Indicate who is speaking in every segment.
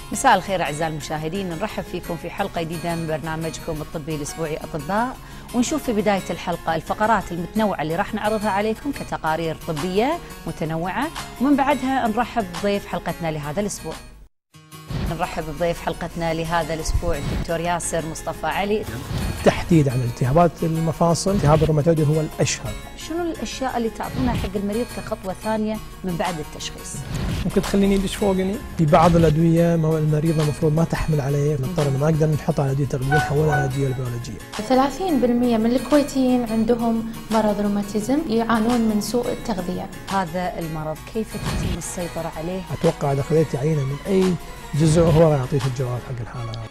Speaker 1: مساء الخير أعزائي المشاهدين، نرحب فيكم في حلقة جديدة من برنامجكم الطبي الأسبوعي أطباء، ونشوف في بداية الحلقة الفقرات المتنوعة اللي راح نعرضها عليكم كتقارير طبية متنوعة، ومن بعدها نرحب بضيف حلقتنا لهذا الأسبوع. نرحب بضيف حلقتنا لهذا الأسبوع الدكتور ياسر مصطفى علي.
Speaker 2: تحديد عن التهابات المفاصل، التهاب الروماتويدي هو الأشهر.
Speaker 1: شنو الأشياء اللي تعطونها حق المريض كخطوة ثانية من بعد التشخيص؟
Speaker 2: ممكن تخليني ادش فوقني. في بعض الادويه المريضه المفروض ما تحمل عليه، نضطر ما نقدر نحطها على ادويه تغذيه، نحولها على ادويه بيولوجيه.
Speaker 3: 30% من الكويتيين عندهم مرض روماتيزم يعانون من سوء التغذيه.
Speaker 1: هذا المرض كيف تتم السيطره عليه؟
Speaker 2: اتوقع اذا خذيت عينه من اي جزء هو راح يعطيك الجواب حق الحاله هذه.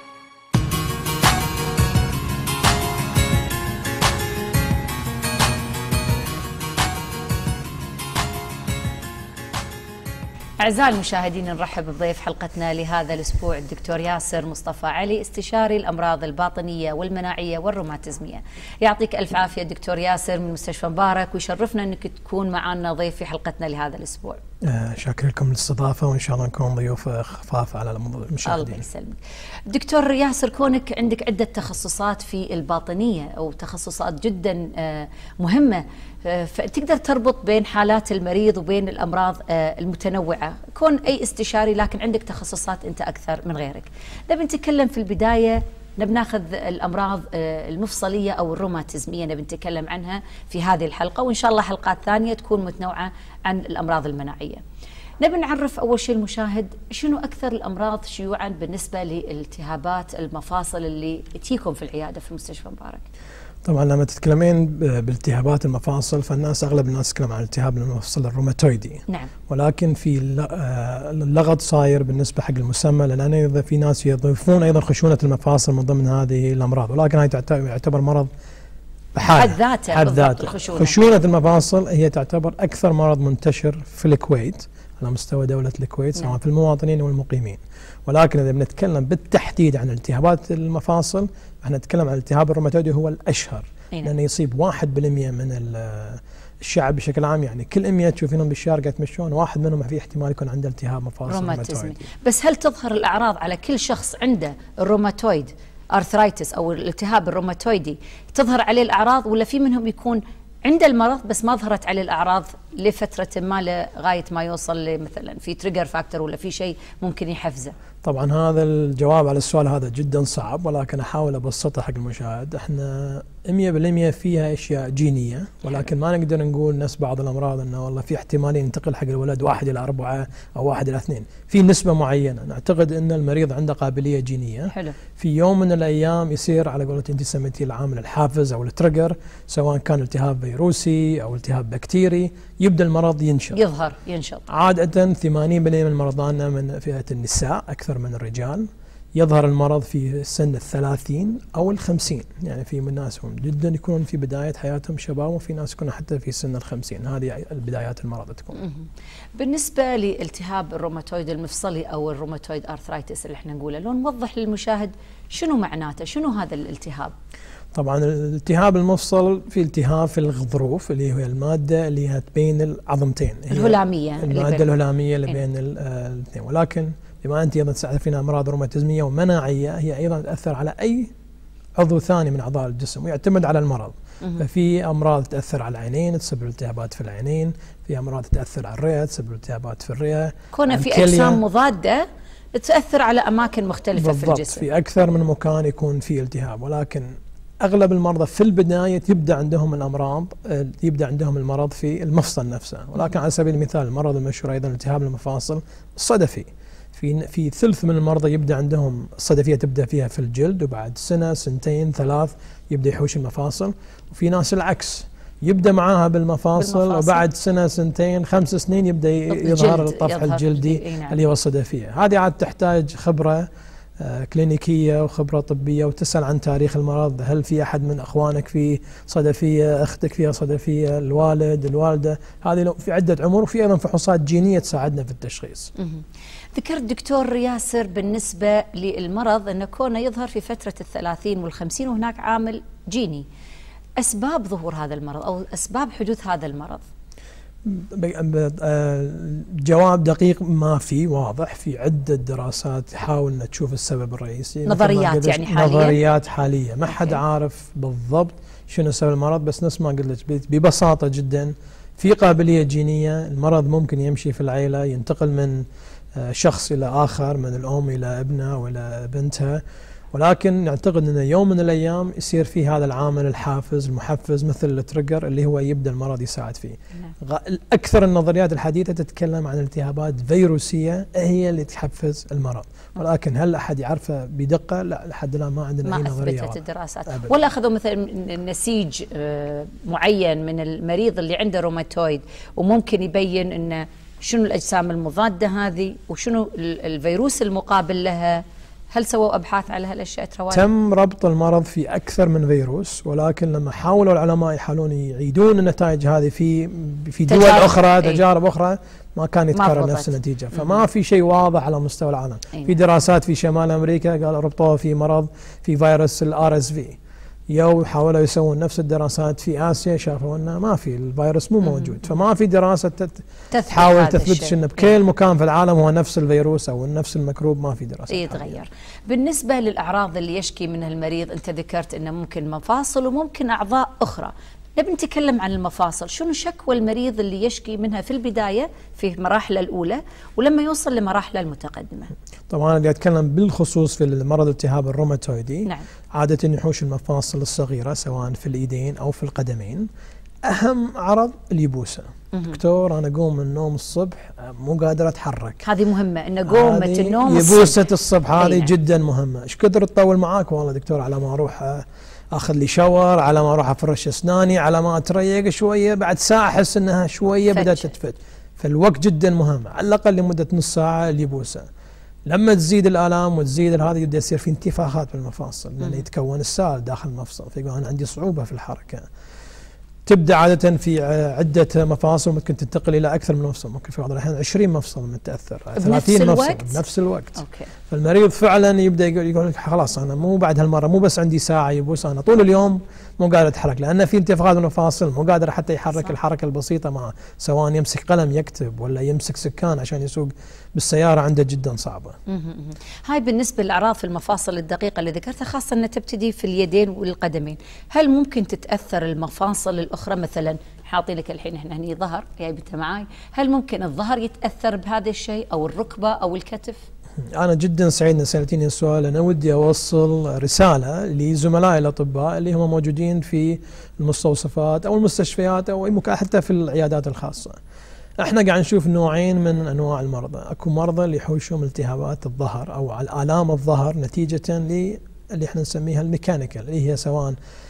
Speaker 1: أعزائي المشاهدين، نرحب بضيف حلقتنا لهذا الأسبوع الدكتور ياسر مصطفى علي، استشاري الأمراض الباطنية والمناعية والروماتيزمية. يعطيك ألف عافية دكتور ياسر من مستشفى مبارك، ويشرفنا أنك تكون معنا ضيف في حلقتنا لهذا الأسبوع.
Speaker 2: شاكر لكم للاستضافة، وإن شاء الله نكون ضيوف خفاف على المشاهدين.
Speaker 1: الله يسلمك. دكتور ياسر، كونك عندك عدة تخصصات في الباطنية أو تخصصات جدا مهمة، فتقدر تربط بين حالات المريض وبين الأمراض المتنوعة، كون أي استشاري لكن عندك تخصصات أنت أكثر من غيرك. نبي نتكلم في البداية، نبي ناخذ الأمراض المفصلية أو الروماتيزمية، نبي نتكلم عنها في هذه الحلقة، وإن شاء الله حلقات ثانية تكون متنوعة عن الأمراض المناعية. نبي نعرف أول شيء المشاهد شنو أكثر الأمراض شيوعا بالنسبة لالتهابات المفاصل اللي تجيكم في العيادة في مستشفى مبارك.
Speaker 2: طبعا لما تتكلمين بالتهابات المفاصل، فالناس اغلب الناس تتكلم عن التهاب المفصل الروماتويدي.
Speaker 1: نعم.
Speaker 2: ولكن في اللغط صاير بالنسبه حق المسمى، لان ايضا في ناس يضيفون ايضا خشونه المفاصل من ضمن هذه الامراض، ولكن هاي يعتبر مرض بحاله حد ذاته. خشونه المفاصل هي تعتبر اكثر مرض منتشر في الكويت على مستوى دولة الكويت، سواء في المواطنين والمقيمين. ولكن إذا بنتكلم بالتحديد عن التهابات المفاصل، احنا نتكلم عن التهاب الروماتويدي هو الأشهر، لأنه يصيب 1% من الشعب بشكل عام. يعني كل 100 تشوفينهم بالشارع قاعد يتمشون، واحد منهم في احتمال يكون عنده التهاب مفاصل روماتويدي.
Speaker 1: بس هل تظهر الأعراض على كل شخص عنده الروماتويد أرثرايتس أو الالتهاب الروماتويدي، تظهر عليه الأعراض، ولا في منهم يكون عنده المرض بس ما ظهرت عليه الأعراض لفترة ما لغاية ما يوصل مثلا في تريجر فاكتور ولا في شيء ممكن يحفزه؟
Speaker 2: طبعا هذا الجواب على السؤال هذا جدا صعب، ولكن أحاول أبسطه حق المشاهد. احنا 100% فيها أشياء جينية، ولكن ما نقدر نقول نفس بعض الأمراض أنه والله في احتمال ينتقل حق الولد 1/4 أو 1/2. في نسبة معينة نعتقد أن المريض عنده قابلية جينية.
Speaker 1: حلو. في
Speaker 2: يوم من الأيام يصير على قولة أنت سميتيه العامل الحافز أو التريجر، سواء كان التهاب فيروسي أو التهاب بكتيري، يبدأ المرض
Speaker 1: ينشط.
Speaker 2: عادة 80% من مرضانا من فئة النساء أكثر من الرجال. يظهر المرض في سن 30 أو 50، يعني في من ناس هم جدا يكونون في بداية حياتهم شباب، وفي ناس يكونوا حتى في سن 50. هذه البدايات المرض تكون. بالنسبة
Speaker 1: لالتهاب الروماتويد المفصلي أو الروماتويد أرثرايتس اللي احنا نقوله، لو نوضح للمشاهد شنو معناته، شنو هذا الالتهاب؟
Speaker 2: طبعا الالتهاب المفصل في التهاب في الغضروف، اللي هي المادة اللي هي بين العظمتين،
Speaker 1: الهلامية،
Speaker 2: المادة الهلامية اللي بين الاثنين. ولكن بما أنت أيضا تعرفين أمراض روماتيزمية ومناعية، هي أيضا تأثر على أي عضو ثاني من أعضاء الجسم ويعتمد على المرض. ففي أمراض تأثر على العينين تسبب التهابات في العينين، في أمراض تأثر على الرئة تسبب التهابات في الرئة،
Speaker 1: كونه في أجسام مضادة تأثر على أماكن مختلفة في الجسم.
Speaker 2: في أكثر من مكان يكون في التهاب. ولكن أغلب المرضى في البداية يبدأ عندهم المرض في المفصل نفسه. ولكن على سبيل المثال المرض المشهور أيضا التهاب المفاصل الصدفي، في ثلث من المرضى يبدأ عندهم الصدفية، تبدأ فيها في الجلد، وبعد سنة 2 3 يبدأ يحوش المفاصل. وفي ناس العكس، يبدأ معاها بالمفاصل وبعد سنة 2 5 سنين يبدأ يظهر الطفح الجلدي اللي هو الصدفية. هذه عاد تحتاج خبرة كلينيكية وخبرة طبية، وتسأل عن تاريخ المرض، هل في أحد من أخوانك في صدفية، أختك فيها صدفية، الوالد، الوالدة. هذه في عدة عمر، وفي أيضا فحوصات جينية تساعدنا في التشخيص.
Speaker 1: ذكرت دكتور ياسر بالنسبة للمرض أنه كونه يظهر في فترة 30 وال50، وهناك عامل جيني. أسباب ظهور هذا المرض أو أسباب حدوث هذا المرض؟
Speaker 2: جواب دقيق ما في واضح. في عدة دراسات تحاول أن تشوف السبب الرئيسي،
Speaker 1: نظريات يعني حاليا،
Speaker 2: نظريات حالية ما حد عارف بالضبط شنو سبب المرض. بس نفس ما قلت لك ببساطة جدا في قابلية جينية، المرض ممكن يمشي في العائلة، ينتقل من شخص إلى آخر، من الأم إلى ابنها وإلى بنتها، ولكن نعتقد أن يوم من الأيام يصير في هذا العامل الحافز المحفز مثل التريجر اللي هو يبدأ المرض يساعد فيه. أكثر النظريات الحديثة تتكلم عن التهابات فيروسية هي اللي تحفز المرض، ولكن هل أحد يعرفه بدقة؟ لا، لحد الآن ما عندنا أي نظرية.
Speaker 1: ما أثبتت الدراسات ولا أخذوا مثلا نسيج معين من المريض اللي عنده روماتويد وممكن يبين أنه شنو الأجسام المضادة هذه وشنو الفيروس المقابل لها؟ هل سووا أبحاث على هالأشياء ترى؟
Speaker 2: تم ربط المرض في أكثر من فيروس، ولكن لما حاولوا العلماء يحاولون يعيدون النتائج هذه في دول أخرى، تجارب أخرى، ما كان يتكرر نفس النتيجة. فما في شيء واضح على مستوى العالم. في دراسات في شمال أمريكا قالوا ربطوها في مرض في فيروس RSV، حاولوا يسوون نفس الدراسات في آسيا، شافوا أنه ما في، الفيروس مو موجود. فما في دراسة تحاول تثبت أنه بكل مكان في العالم هو نفس الفيروس أو نفس الميكروب، ما في دراسة
Speaker 1: يتغير. بالنسبة للأعراض اللي يشكي منها المريض، أنت ذكرت أنه ممكن مفاصل وممكن أعضاء أخرى، نبي نتكلم عن المفاصل. شنو شكوى المريض اللي يشكي منها في البداية في مراحله الأولى ولما يوصل لمراحله المتقدمة؟
Speaker 2: طبعا اللي أتكلم بالخصوص في المرض التهاب الروماتويدي،
Speaker 1: نعم.
Speaker 2: عادة يحوش المفاصل الصغيرة سواء في الإيدين أو في القدمين. أهم عرض اليبوسة. دكتور أنا أقوم من النوم الصبح مو قادر أتحرك.
Speaker 1: هذه مهمة، إن قومة النوم
Speaker 2: يبوسة الصبح هذه جدا مهمة. إيش كثر تطول معاك؟ والله دكتور على ما أروح أخذ لي شاور، على ما أروح أفرش أسناني، على ما أتريق شوية، بعد ساعة أحس أنها شوية بدأت تتفت. فالوقت جدا مهم، على الأقل لمدة نص ساعة اليبوسة. لما تزيد الآلام وتزيد هذا يبدأ يصير في انتفاخات بالمفاصل، لأن يتكون السائل داخل المفصل، فيقول أنا عندي صعوبة في الحركة. تبدأ عادة في عدة مفاصل، ممكن تنتقل إلى أكثر من مفصل، ممكن في بعض الأحيان 20 مفصل متأثر، 30 مفصل بنفس الوقت.
Speaker 1: أوكي.
Speaker 2: فالمريض فعلا يبدأ يقول خلاص أنا مو بعد هالمرة مو بس عندي ساعة يبوس، أنا طول اليوم مو قادر أتحرك، لأن في انتفاخات بالمفاصل، مو قادر حتى يحرك. صح. الحركة البسيطة معه، سواء يمسك قلم يكتب ولا يمسك سكان عشان يسوق بالسيارة، عنده جدا صعبة.
Speaker 1: هاي بالنسبة للأعراض في المفاصل الدقيقة اللي ذكرتها، خاصة أنها تبتدي في اليدين والقدمين. هل ممكن تتأثر المفاصل الأخرى؟ مثلا حاطين لك الحين احنا هني ظهر جايبته معاي، هل ممكن الظهر يتأثر بهذا الشيء أو الركبة أو الكتف؟
Speaker 2: أنا جدا سعيد أن سألتيني السؤال. أنا ودي أوصل رسالة لزملائي الأطباء اللي هم موجودين في المستوصفات أو المستشفيات أو حتى في العيادات الخاصة. احنا قاعد نشوف نوعين من أنواع المرضى. أكو مرضى اللي يحوشهم التهابات الظهر أو آلام الظهر نتيجة اللي احنا نسميها الميكانيكال، اللي هي سواء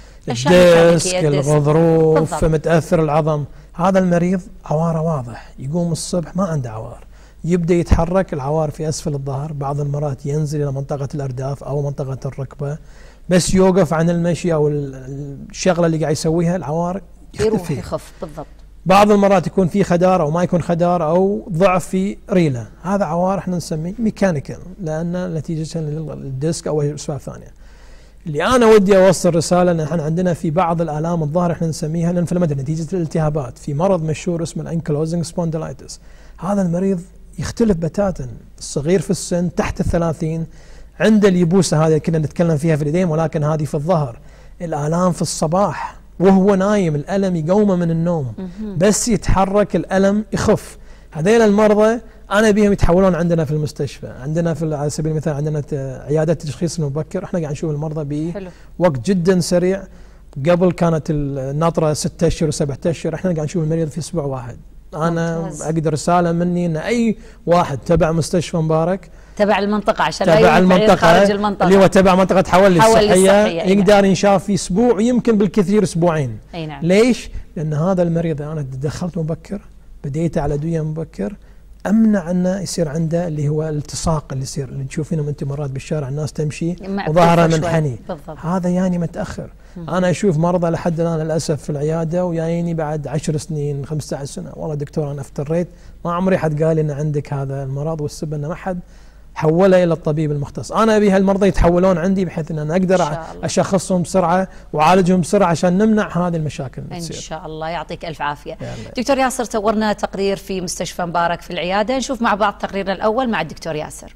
Speaker 2: الديسك، الغضروف، متأثر العظم. هذا المريض عواره واضح، يقوم الصبح ما عنده عوار، يبدأ يتحرك، العوار في أسفل الظهر، بعض المرات ينزل إلى منطقة الأرداف أو منطقة الركبة، بس يوقف عن المشي أو الشغلة اللي قاعد يسويها العوار
Speaker 1: يروح يخف. بالضبط.
Speaker 2: بعض المرات يكون في خدار أو ما يكون خدار أو ضعف في ريلة، هذا عوار احنا نسميه ميكانيكال، لأن نتيجة للديسك أو أسباب ثانية. اللي أنا ودي أوصل رسالة أن احنا عندنا في بعض الآلام الظهر احنا نسميها الانفلاماتوري نتيجة الالتهابات. في مرض مشهور اسمه الانكلوزنج سبونديلايتس، هذا المريض يختلف بتاتا، الصغير في السن تحت 30 عنده اليبوسة هذه اللي كنا نتكلم فيها في اليدين، ولكن هذه في الظهر. الآلام في الصباح وهو نايم، الألم يقومه من النوم، بس يتحرك الألم يخف. هذيل المرضى أنا بيهم يتحولون عندنا في المستشفى. عندنا على سبيل المثال عندنا عيادة التشخيص المبكر، احنا قاعد نشوف المرضى بوقت جدا سريع. قبل كانت الناطرة 6 أشهر و7 أشهر، احنا قاعد نشوف المريض في أسبوع واحد. أنا
Speaker 1: ممتاز.
Speaker 2: أقدر رسالة مني أن أي واحد تبع مستشفى مبارك،
Speaker 1: تبع المنطقة، عشان
Speaker 2: تبع المنطقة
Speaker 1: خارج المنطقة
Speaker 2: اللي هو تبع منطقة حولي الصحية، يقدر ينشاف في أسبوع، يمكن بالكثير أسبوعين.
Speaker 1: أي نعم.
Speaker 2: ليش؟ لأن هذا المريض أنا دخلت مبكر، بديت على أدوية مبكر، أمنع أنه يصير عنده اللي هو الالتصاق اللي يصير، اللي تشوفينه أنت مرات بالشارع الناس تمشي وظهرها منحني، هذا يعني متأخر. أنا أشوف مرضى لحد الآن للأسف في العيادة ويايني بعد 10 سنين 15 سنة، والله دكتور أنا افتريت، ما عمري حد قال لي أن عندك هذا المرض، والسبب أنه ما حد حوله الى الطبيب المختص. انا ابي هالمرضى يتحولون عندي بحيث ان انا اقدر اشخصهم بسرعه واعالجهم بسرعه عشان نمنع هذه المشاكل
Speaker 1: ان شاء الله. يعطيك الف عافيه. دكتور ياسر، صورنا تقرير في مستشفى مبارك في العياده، نشوف مع بعض تقريرنا الاول مع الدكتور ياسر.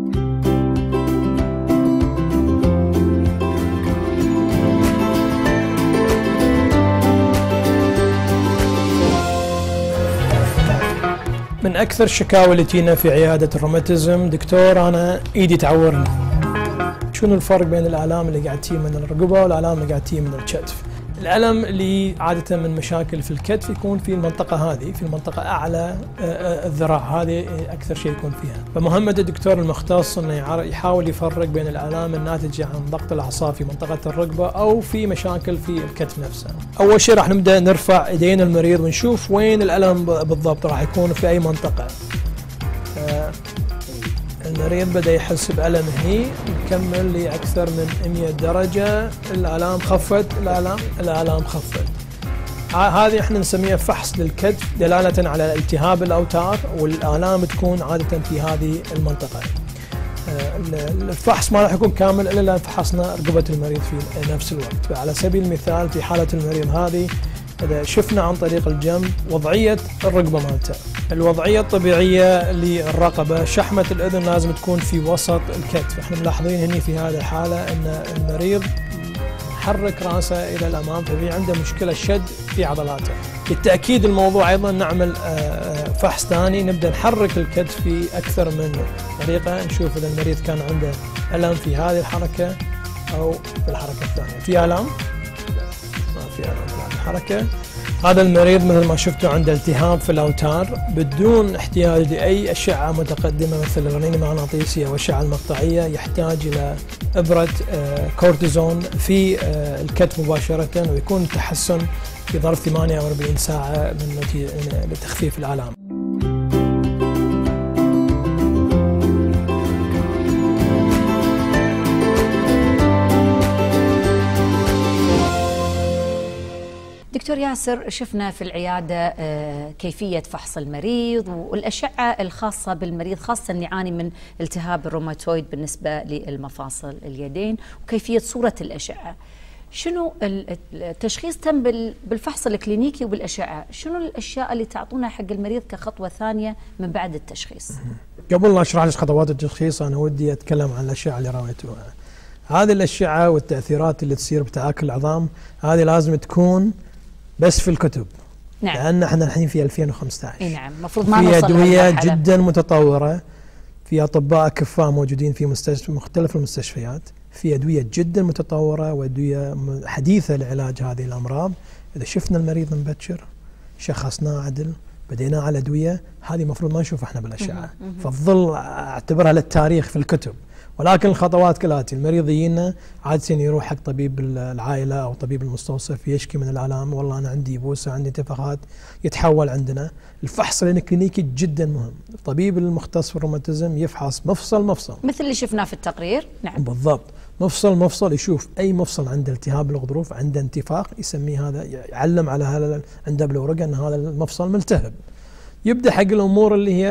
Speaker 2: من أكثر الشكاوى اللي تجينا في عيادة الروماتيزم، دكتور أنا إيدي تعورني. شنو الفرق بين الآلام اللي قاعد تجي من الرقبة والآلام اللي قاعد تجي من الكتف؟ الألم اللي عادة من مشاكل في الكتف يكون في المنطقة هذه، في المنطقة أعلى الذراع، هذه أكثر شيء يكون فيها. فمهمة الدكتور المختص أنه يحاول يفرق بين الآلام الناتجة عن ضغط الأعصاب في منطقة الرقبة أو في مشاكل في الكتف نفسه. أول شيء راح نبدأ نرفع إيدين المريض ونشوف وين الألم بالضبط، راح يكون في أي منطقة. المريض بدأ يحس بألم هني، نكمل لأكثر من 100 درجة، الآلام خفت، الآلام خفت. هذه احنا نسميها فحص للكتف دلالة على التهاب الأوتار، والآلام تكون عادة في هذه المنطقة. الفحص ما راح يكون كامل إلا لو فحصنا رقبة المريض في نفس الوقت. فعلى سبيل المثال في حالة المريض هذه إذا شفنا عن طريق الجنب وضعية الرقبة مالته، الوضعية الطبيعية للرقبة، شحمة الأذن لازم تكون في وسط الكتف. احنا ملاحظين هني في هذه الحالة أن المريض حرك رأسه إلى الأمام، ففي عنده مشكلة شد في عضلاته. للتأكيد الموضوع أيضا نعمل فحص ثاني، نبدأ نحرك الكتف في أكثر من طريقة، نشوف إذا المريض كان عنده ألم في هذه الحركة أو في الحركة الثانية. في ألم؟ ما في ألم في هذه الحركة. هذا المريض مثل ما شفتوا عنده التهاب في الأوتار بدون احتياج لأي أشعة متقدمة مثل الرنين المغناطيسي أو الأشعة المقطعية، يحتاج إلى إبرة كورتيزون في الكتف مباشرة، ويكون التحسن في ظرف 48 ساعة لتخفيف الآلام.
Speaker 1: دكتور ياسر، شفنا في العيادة كيفية فحص المريض والأشعة الخاصة بالمريض، خاصة اللي يعاني من التهاب الروماتويد بالنسبة للمفاصل اليدين، وكيفية صورة الأشعة. شنو التشخيص تم بالفحص الكلينيكي وبالأشعة؟ شنو الأشياء اللي تعطونها حق المريض كخطوة ثانية من بعد التشخيص؟
Speaker 2: قبل لا أشرح لك خطوات التشخيص أنا ودي أتكلم عن الأشعة اللي رويتوها. هذه الأشعة والتأثيرات اللي تصير بتآكل العظام هذه لازم تكون بس في الكتب.
Speaker 1: نعم.
Speaker 2: لأن احنا الحين في 2015.
Speaker 1: اي نعم، المفروض ما نوصل
Speaker 2: في أدوية جدا متطورة، في أطباء أكفاء موجودين في مختلف المستشفيات، في أدوية جدا متطورة وأدوية حديثة لعلاج هذه الأمراض. إذا شفنا المريض مبكر، شخصناه عدل، بدينا على أدوية، هذه المفروض ما نشوف احنا بالأشعة، فتظل أعتبرها للتاريخ في الكتب. ولكن الخطوات كالآتي: المريض يجينا عادة يروح حق طبيب العائلة أو طبيب المستوصف، يشكي من الآلام، والله أنا عندي بوسة، عندي انتفاخات، يتحول عندنا. الفحص الكلينيكي جدا مهم. الطبيب المختص في الروماتيزم يفحص مفصل
Speaker 1: مثل اللي شفناه في التقرير. نعم
Speaker 2: بالضبط، مفصل يشوف أي مفصل عنده التهاب الغضروف، عنده انتفاخ، يسميه هذا، يعلم على هذا عنده بالورقة أن هذا المفصل ملتهب. يبدأ حق الأمور اللي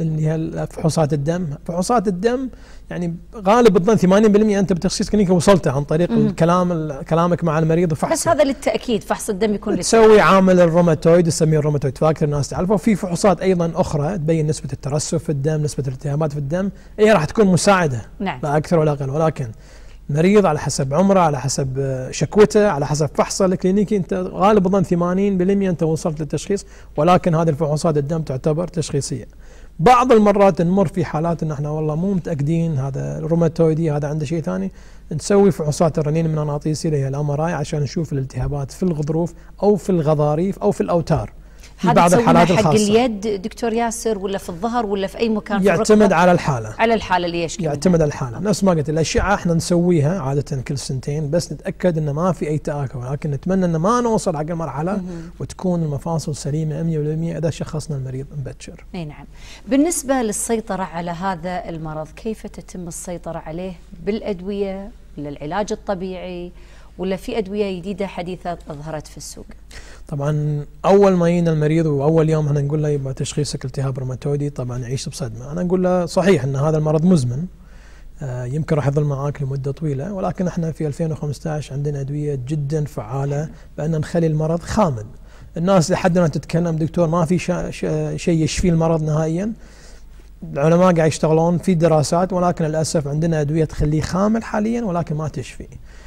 Speaker 2: هي فحوصات الدم. فحوصات الدم يعني غالب الظن 80% أنت بتخصيص كلينيكي وصلته عن طريق كلامك مع المريض وفحصه.
Speaker 1: بس هذا للتأكيد، فحص الدم يكون
Speaker 2: تسوي عامل الروماتويد، تسميه الروماتويد فاكتور، الناس تعرفه. وفي فحوصات أيضا أخرى تبين نسبة الترسب في الدم، نسبة الالتهابات في الدم، هي راح تكون مساعدة.
Speaker 1: نعم.
Speaker 2: لا أكثر ولا أقل. ولكن المريض على حسب عمره، على حسب شكوته، على حسب فحصه الكلينيكي، انت غالب الظن 80% انت وصلت للتشخيص. ولكن هذه الفحوصات الدم تعتبر تشخيصيه. بعض المرات نمر في حالات ان احنا والله مو متاكدين هذا الروماتويدي، هذا عنده شيء ثاني، نسوي فحوصات الرنين المغناطيسي اللي هي الام ار اي عشان نشوف الالتهابات في الغضروف او في الغضاريف او في الاوتار.
Speaker 1: هذا بعض الحالات الخاصة. حق اليد دكتور ياسر، ولا في الظهر، ولا في أي مكان؟
Speaker 2: يعتمد على الحالة.
Speaker 1: على الحالة اللي يشكي
Speaker 2: يعتمد على الحالة. نفس ما قلت، الأشعة احنا نسويها عادة كل سنتين بس نتأكد إنه ما في أي تآكل، ولكن نتمنى إنه ما نوصل حق المرحلة وتكون المفاصل سليمة 100% إذا شخصنا المريض مبكر.
Speaker 1: أي نعم. بالنسبة للسيطرة على هذا المرض، كيف تتم السيطرة عليه؟ بالأدوية ولا العلاج الطبيعي ولا في أدوية جديدة حديثة ظهرت في السوق؟
Speaker 2: طبعا أول ما يجينا المريض وأول يوم احنا نقول له يبقى تشخيصك التهاب روماتويدي، طبعا يعيش بصدمة. أنا نقول له صحيح أن هذا المرض مزمن، يمكن راح يظل معاك لمدة طويلة، ولكن احنا في 2015 عندنا أدوية جدا فعالة بأن نخلي المرض خامل. الناس لحد ما تتكلم دكتور ما في شيء يشفي المرض نهائيا، العلماء قاعد يشتغلون في دراسات، ولكن للأسف عندنا أدوية تخليه خامل حاليا ولكن ما تشفي.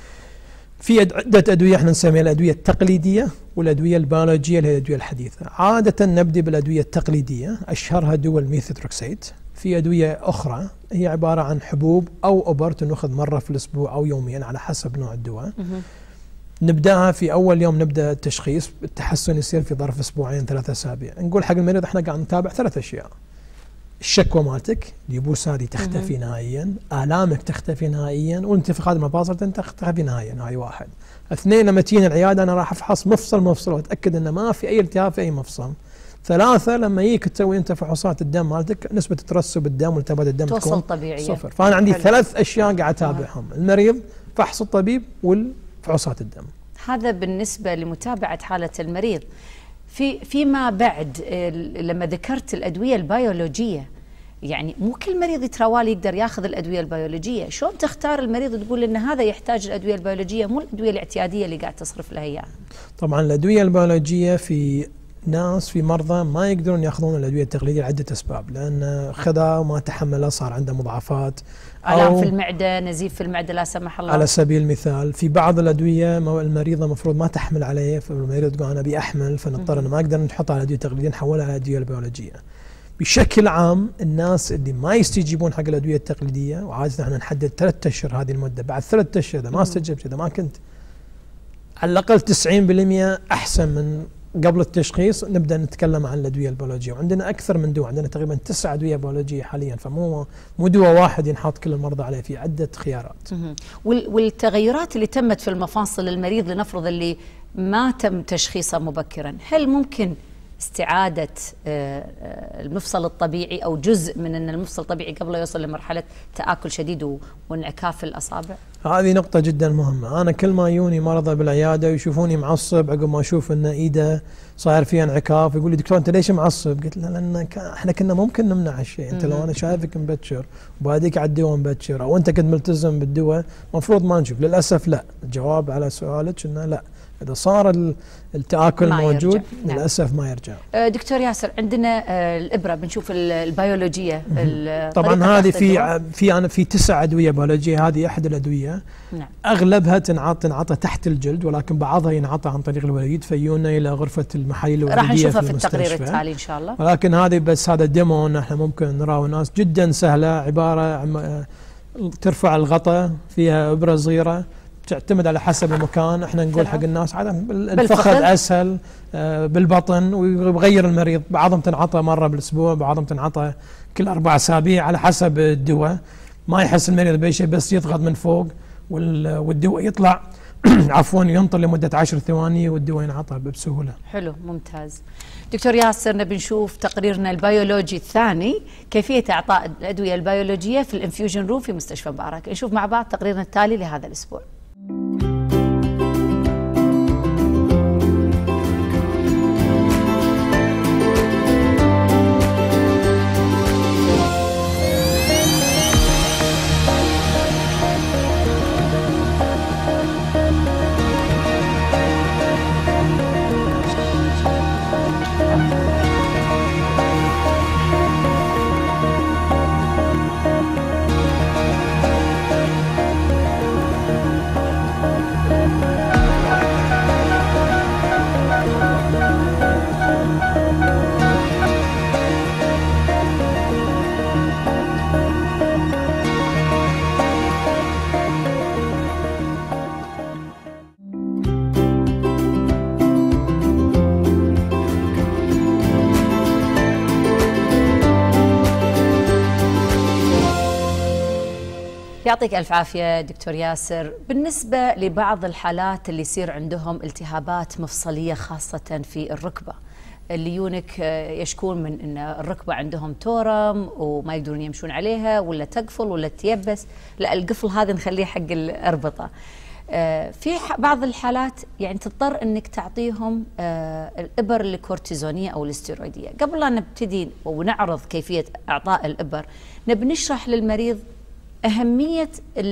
Speaker 2: في عدة أدوية احنا نسميها الأدوية التقليدية والأدوية البيولوجية اللي هي الأدوية الحديثة. عادة نبدأ بالأدوية التقليدية، أشهرها دول ميثوتريكسيت. في أدوية أخرى هي عبارة عن حبوب أو أبر تنأخذ مرة في الأسبوع أو يوميا على حسب نوع الدواء. نبدأها في أول يوم، نبدأ التشخيص، التحسن يصير في ظرف أسبوعين 3 أسابيع. نقول حق المريض احنا قاعد نتابع 3 أشياء: الشكوى مالتك، اليبوس هذه تختفي نهائيا، آلامك تختفي نهائيا، والانتفاخات المفاصل تختفي نهائيا. هاي 1. 2 لما تجينا العيادة أنا راح أفحص مفصل وأتأكد أن ما في أي التهاب في أي مفصل. 3 لما يجيك تسوي أنت فحوصات الدم مالتك، نسبة ترسب الدم والتبادل الدم
Speaker 1: توصل طبيعية
Speaker 2: 0. فأنا عندي 3 أشياء قاعد أتابعهم: المريض، فحص الطبيب، والفحوصات الدم.
Speaker 1: هذا بالنسبة لمتابعة حالة المريض. فيما بعد لما ذكرت الأدوية البيولوجية، يعني مو كل مريض يتراوال يقدر ياخذ الأدوية البيولوجية، شلون تختار المريض تقول إن هذا يحتاج الأدوية البيولوجية مو الأدوية الاعتيادية اللي قاعد تصرف لها إياها؟
Speaker 2: طبعا الأدوية البيولوجية في ناس، في مرضى ما يقدرون ياخذون الأدوية التقليدية لعدة أسباب، لأن خذها وما تحملها صار عنده مضاعفات،
Speaker 1: آلام في المعدة، نزيف في المعدة لا سمح الله.
Speaker 2: على سبيل المثال في بعض الأدوية المريضة المفروض ما تحمل عليه، فالمريض تقول أنا أبي أحمل، فنضطر ما نقدر نحطها على أدوية تقليدية، نحولها على أدوية البيولوجية. بشكل عام الناس اللي ما يستجيبون حق الأدوية التقليدية، وعادة احنا نحدد 3 أشهر هذه المدة، بعد 3 أشهر إذا ما استجبت، إذا ما كنت على الأقل 90% أحسن من قبل التشخيص، نبدأ نتكلم عن الأدوية البيولوجية. وعندنا أكثر من دواء، عندنا تقريبا 9 أدوية بيولوجية حاليا، فمو دواء واحد ينحط كل المرضى عليه، في عدة خيارات.
Speaker 1: والتغيرات اللي تمت في المفاصل المريض، لنفرض اللي ما تم تشخيصه مبكرا، هل ممكن استعادة المفصل الطبيعي أو جزء من أن المفصل الطبيعي قبل يوصل لمرحلة تآكل شديد وانعكاف الأصابع؟
Speaker 2: هذه نقطة جدا مهمة. أنا كل ما يوني مرضى بالعيادة ويشوفوني معصب عقب ما أشوف أن إيده صاير فيها انعكاف، يقول لي دكتور أنت ليش معصب؟ قلت له لأن إحنا كنا ممكن نمنع هالشيء. أنت لو أنا شايفك مبكر وباديك على الدواء مبكر، أو أنت كنت ملتزم بالدواء، المفروض ما نشوف. للأسف لا. الجواب على سؤالك أنه لا، إذا صار التآكل موجود للأسف ما يرجع.
Speaker 1: دكتور ياسر، عندنا الإبرة بنشوف البيولوجية.
Speaker 2: طبعا هذه في 9 أدوية بيولوجية، هذه أحد الأدوية.
Speaker 1: نعم.
Speaker 2: أغلبها تنعطى تحت الجلد، ولكن بعضها ينعطى عن طريق الوريد، فيونا إلى غرفة المحاليل الوردية
Speaker 1: راح نشوفها في
Speaker 2: المستشفى.
Speaker 1: التقرير التالي إن شاء الله.
Speaker 2: ولكن هذه بس هذا ديمو، إن احنا ممكن نراه ناس جدا سهلة، عبارة عن ترفع الغطاء، فيها إبرة صغيرة، تعتمد على حسب المكان. احنا نقول حق الناس عادة الفخذ اسهل، بالبطن، ويغير المريض. بعضهم تنعطى مرة بالاسبوع، بعضهم تنعطى كل 4 أسابيع على حسب الدواء. ما يحس المريض بأي شيء، بس يضغط من فوق والدواء يطلع عفوا ينطر لمدة 10 ثواني والدواء ينعطى بسهولة.
Speaker 1: حلو، ممتاز. دكتور ياسر، نبي نشوف تقريرنا البيولوجي الثاني، كيفية إعطاء الأدوية البيولوجية في الانفيوجن روم في مستشفى مبارك. نشوف مع بعض تقريرنا التالي لهذا الأسبوع. يعطيك ألف عافية دكتور ياسر. بالنسبة لبعض الحالات اللي يصير عندهم التهابات مفصلية خاصة في الركبة، اللي يونك يشكون من أن الركبة عندهم تورم وما يقدرون يمشون عليها، ولا تقفل ولا تيبس، لا القفل هذا نخليه حق الأربطة. في بعض الحالات يعني تضطر انك تعطيهم الابر الكورتيزونيه او الاستيرويديه. قبل لا نبتدي ونعرض كيفيه اعطاء الابر، نبي نشرح للمريض اهميه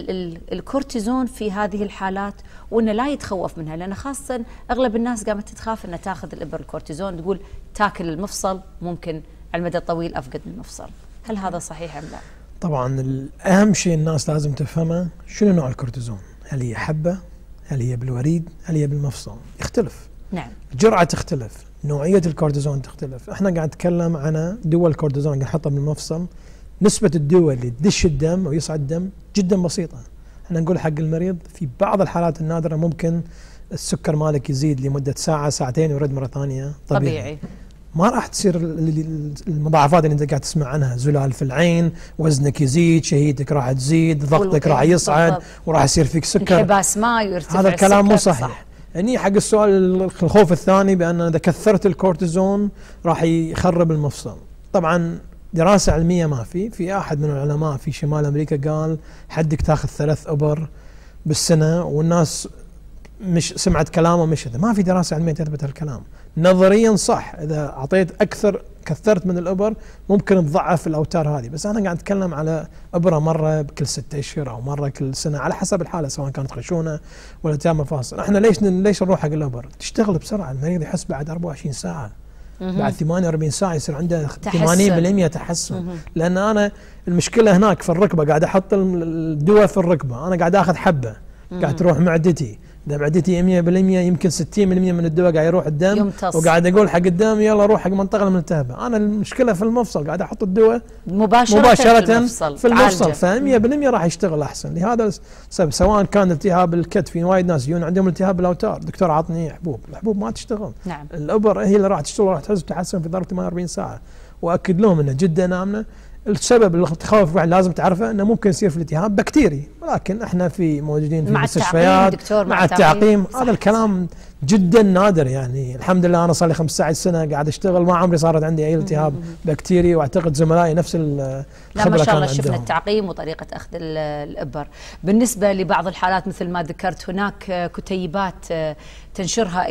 Speaker 1: الكورتيزون في هذه الحالات، وانه لا يتخوف منها، لان خاصه اغلب الناس قامت تخاف انها تاخذ الابر الكورتيزون، تقول تاكل المفصل ممكن على المدى الطويل افقد المفصل. هل هذا صحيح ام لا؟
Speaker 2: طبعا اهم شيء الناس لازم تفهمه شنو نوع الكورتيزون، هل هي حبه؟ هل هي بالوريد؟ هل هي بالمفصل؟ يختلف.
Speaker 1: نعم.
Speaker 2: الجرعه تختلف، نوعيه الكورتيزون تختلف. احنا قاعد نتكلم عن دول الكورتيزون قاعد نحطها بالمفصل، نسبه الدواء اللي تدش الدم ويصعد الدم جدا بسيطه. احنا نقول حق المريض في بعض الحالات النادره ممكن السكر مالك يزيد لمده ساعه ساعتين ويرد مره ثانيه طبيعي. ما راح تصير المضاعفات اللي انت قاعد تسمع عنها، زلال في العين، وزنك يزيد، شهيتك راح تزيد، ضغطك راح يصعد، وراح يصير فيك سكر،
Speaker 1: انحباس ماء ويرتفع.
Speaker 2: هذا الكلام مو صحيح.
Speaker 1: صح.
Speaker 2: يعني حق السؤال الخوف الثاني بان اذا كثرت الكورتيزون راح يخرب المفصل. طبعا دراسه علميه ما في احد من العلماء في شمال امريكا قال حدك تاخذ 3 ابر بالسنه، والناس مش سمعت كلامه مشت. ما في دراسه علميه تثبت هالكلام. نظريا صح، اذا اعطيت اكثر كثرت من الابر ممكن تضعف الاوتار هذه، بس انا قاعد اتكلم على ابره مره كل 6 اشهر او مره كل سنه على حسب الحاله، سواء كانت خشونه ولا التهاب مفاصل. احنا ليش نروح حق الابر؟ تشتغل بسرعه، المريض يحس بعد 24 ساعه، بعد 48 ساعه يصير عنده 80% تحسن. لان انا المشكله هناك في الركبه، قاعد احط الدواء في الركبه، انا قاعد اخذ حبه قاعد تروح معدتي، اذا معدتي 100% يمكن 60% من الدواء قاعد يروح الدم، يمتص. وقاعد اقول حق الدم يلا روح حق منطقه الملتهبه. انا المشكله في المفصل، قاعد احط الدواء مباشره في المفصل ف100% راح يشتغل احسن. لهذا السبب سواء كان التهاب الكتف، في وايد ناس يجون عندهم التهاب الاوتار، دكتور عطني حبوب، الحبوب ما تشتغل.
Speaker 1: نعم.
Speaker 2: الابر هي اللي راح تشتغل، راح تحس بتحسن في ظرف 48 ساعه. واكد لهم انه جدا امنه. السبب اللي تخوف لازم تعرفه انه ممكن يصير في الالتهاب بكتيري، ولكن احنا موجودين في المستشفيات مع التعقيم. هذا الكلام جدا نادر. يعني الحمد لله انا صار لي 15 سنه قاعد اشتغل، ما عمري صارت عندي اي التهاب بكتيري، واعتقد زملائي نفس الخبره.
Speaker 1: لا ما شاء الله شفنا التعقيم وطريقه اخذ الابر. بالنسبه لبعض الحالات مثل ما ذكرت، هناك كتيبات تنشرها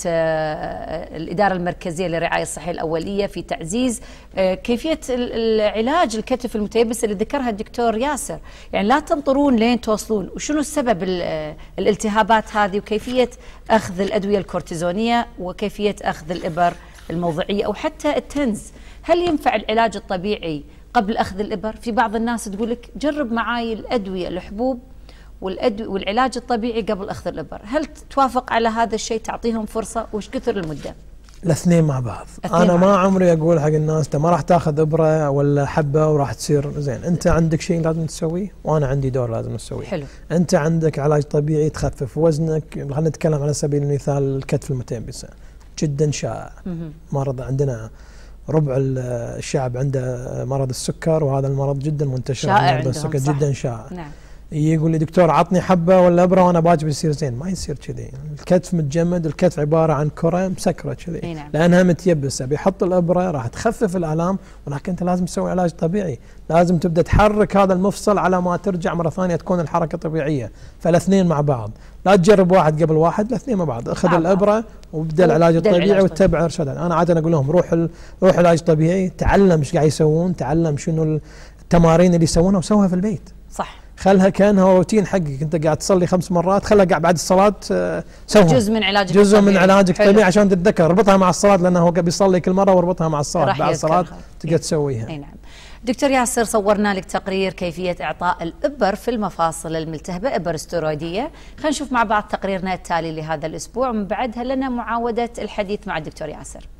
Speaker 1: الاداره المركزيه للرعايه الصحيه الاوليه في تعزيز كيفيه العلاج الكتف المتيبس اللي ذكرها الدكتور ياسر. يعني لا تنطرون لين توصلون وشنو السبب الالتهابات هذه، وكيفيه اخذ الادويه الكورتيزونيه، وكيفيه اخذ الابر الموضعيه او حتى التنز. هل ينفع العلاج الطبيعي قبل اخذ الابر؟ في بعض الناس تقول لك جرب معاي الادويه الحبوب والعلاج الطبيعي قبل اخذ الابر. هل توافق على هذا الشيء؟ تعطيهم فرصه؟ وش كثر المده؟
Speaker 2: الاثنين مع بعض. انا ما عمري اقول حق الناس انت ما راح تاخذ ابره ولا حبه وراح تصير زين. انت عندك شيء لازم تسويه، وانا عندي دور لازم اسويه.
Speaker 1: حلو.
Speaker 2: انت عندك علاج طبيعي تخفف وزنك. خلينا نتكلم على سبيل المثال الكتف المتيبسه، جدا شائع. مرض عندنا ربع الشعب عنده مرض السكر، وهذا المرض جدا منتشر.
Speaker 1: شائع
Speaker 2: السكر جدا شائع.
Speaker 1: نعم.
Speaker 2: يقول لي دكتور عطني حبه ولا ابره وانا باجي بيصير زين. ما يصير كذي. الكتف متجمد، الكتف عباره عن كره مسكره كذي.
Speaker 1: نعم.
Speaker 2: لانها متيبسه، بيحط الابره راح تخفف الالام، ولكن انت لازم تسوي علاج طبيعي. لازم تبدا تحرك هذا المفصل على ما ترجع مره ثانيه تكون الحركه طبيعيه. فالاثنين مع بعض، لا تجرب واحد قبل واحد، الاثنين مع بعض. اخذ الابره وابدا العلاج الطبيعي واتبع ارشادات. انا عاده اقول لهم روح علاج طبيعي، تعلم ايش قاعد يسوون، تعلم شنو التمارين اللي يسوونها وسوها في البيت.
Speaker 1: صح. خلها
Speaker 2: كانها روتين حقك، انت قاعد تصلي 5 مرات، خلها قاعد بعد الصلاه سوها
Speaker 1: جزء من علاجك
Speaker 2: جزء من علاجك الطبيعي عشان تتذكر. اربطها مع الصلاه، لانه هو بيصلي كل مره، واربطها مع الصلاه بعد الصلاه تقدر تسويها.
Speaker 1: اي نعم. دكتور ياسر، صورنا لك تقرير كيفيه اعطاء الابر في المفاصل الملتهبه، ابر استرويديه. خلينا نشوف مع بعض تقريرنا التالي لهذا الاسبوع، ومن بعدها لنا معاوده الحديث مع الدكتور ياسر.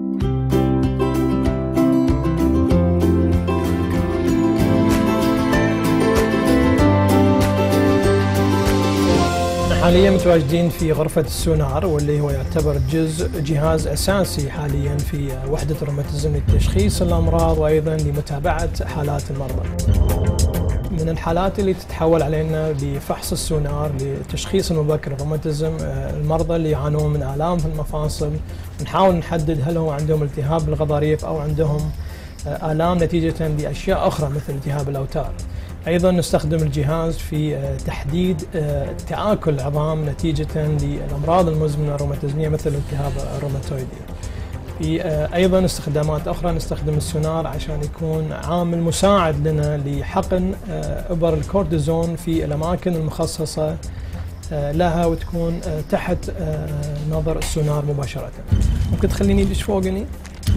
Speaker 2: حاليا متواجدين في غرفة السونار، واللي هو يعتبر جهاز أساسي حاليا في وحدة الروماتيزم لتشخيص الأمراض وأيضا لمتابعة حالات المرضى. من الحالات اللي تتحول علينا بفحص السونار لتشخيص المبكر الروماتيزم المرضى اللي يعانون من آلام في المفاصل. نحاول نحدد هل هو عندهم التهاب بالغضاريف أو عندهم آلام نتيجة لأشياء أخرى مثل التهاب الأوتار. أيضا نستخدم الجهاز في تحديد تآكل العظام نتيجة للأمراض المزمنة الروماتيزمية مثل الالتهاب الروماتويدي. في أيضا استخدامات أخرى نستخدم السونار عشان يكون عامل مساعد لنا لحقن إبر الكورتيزون في الأماكن المخصصة لها وتكون تحت نظر السونار مباشرة. ممكن تخليني ليش فوقني؟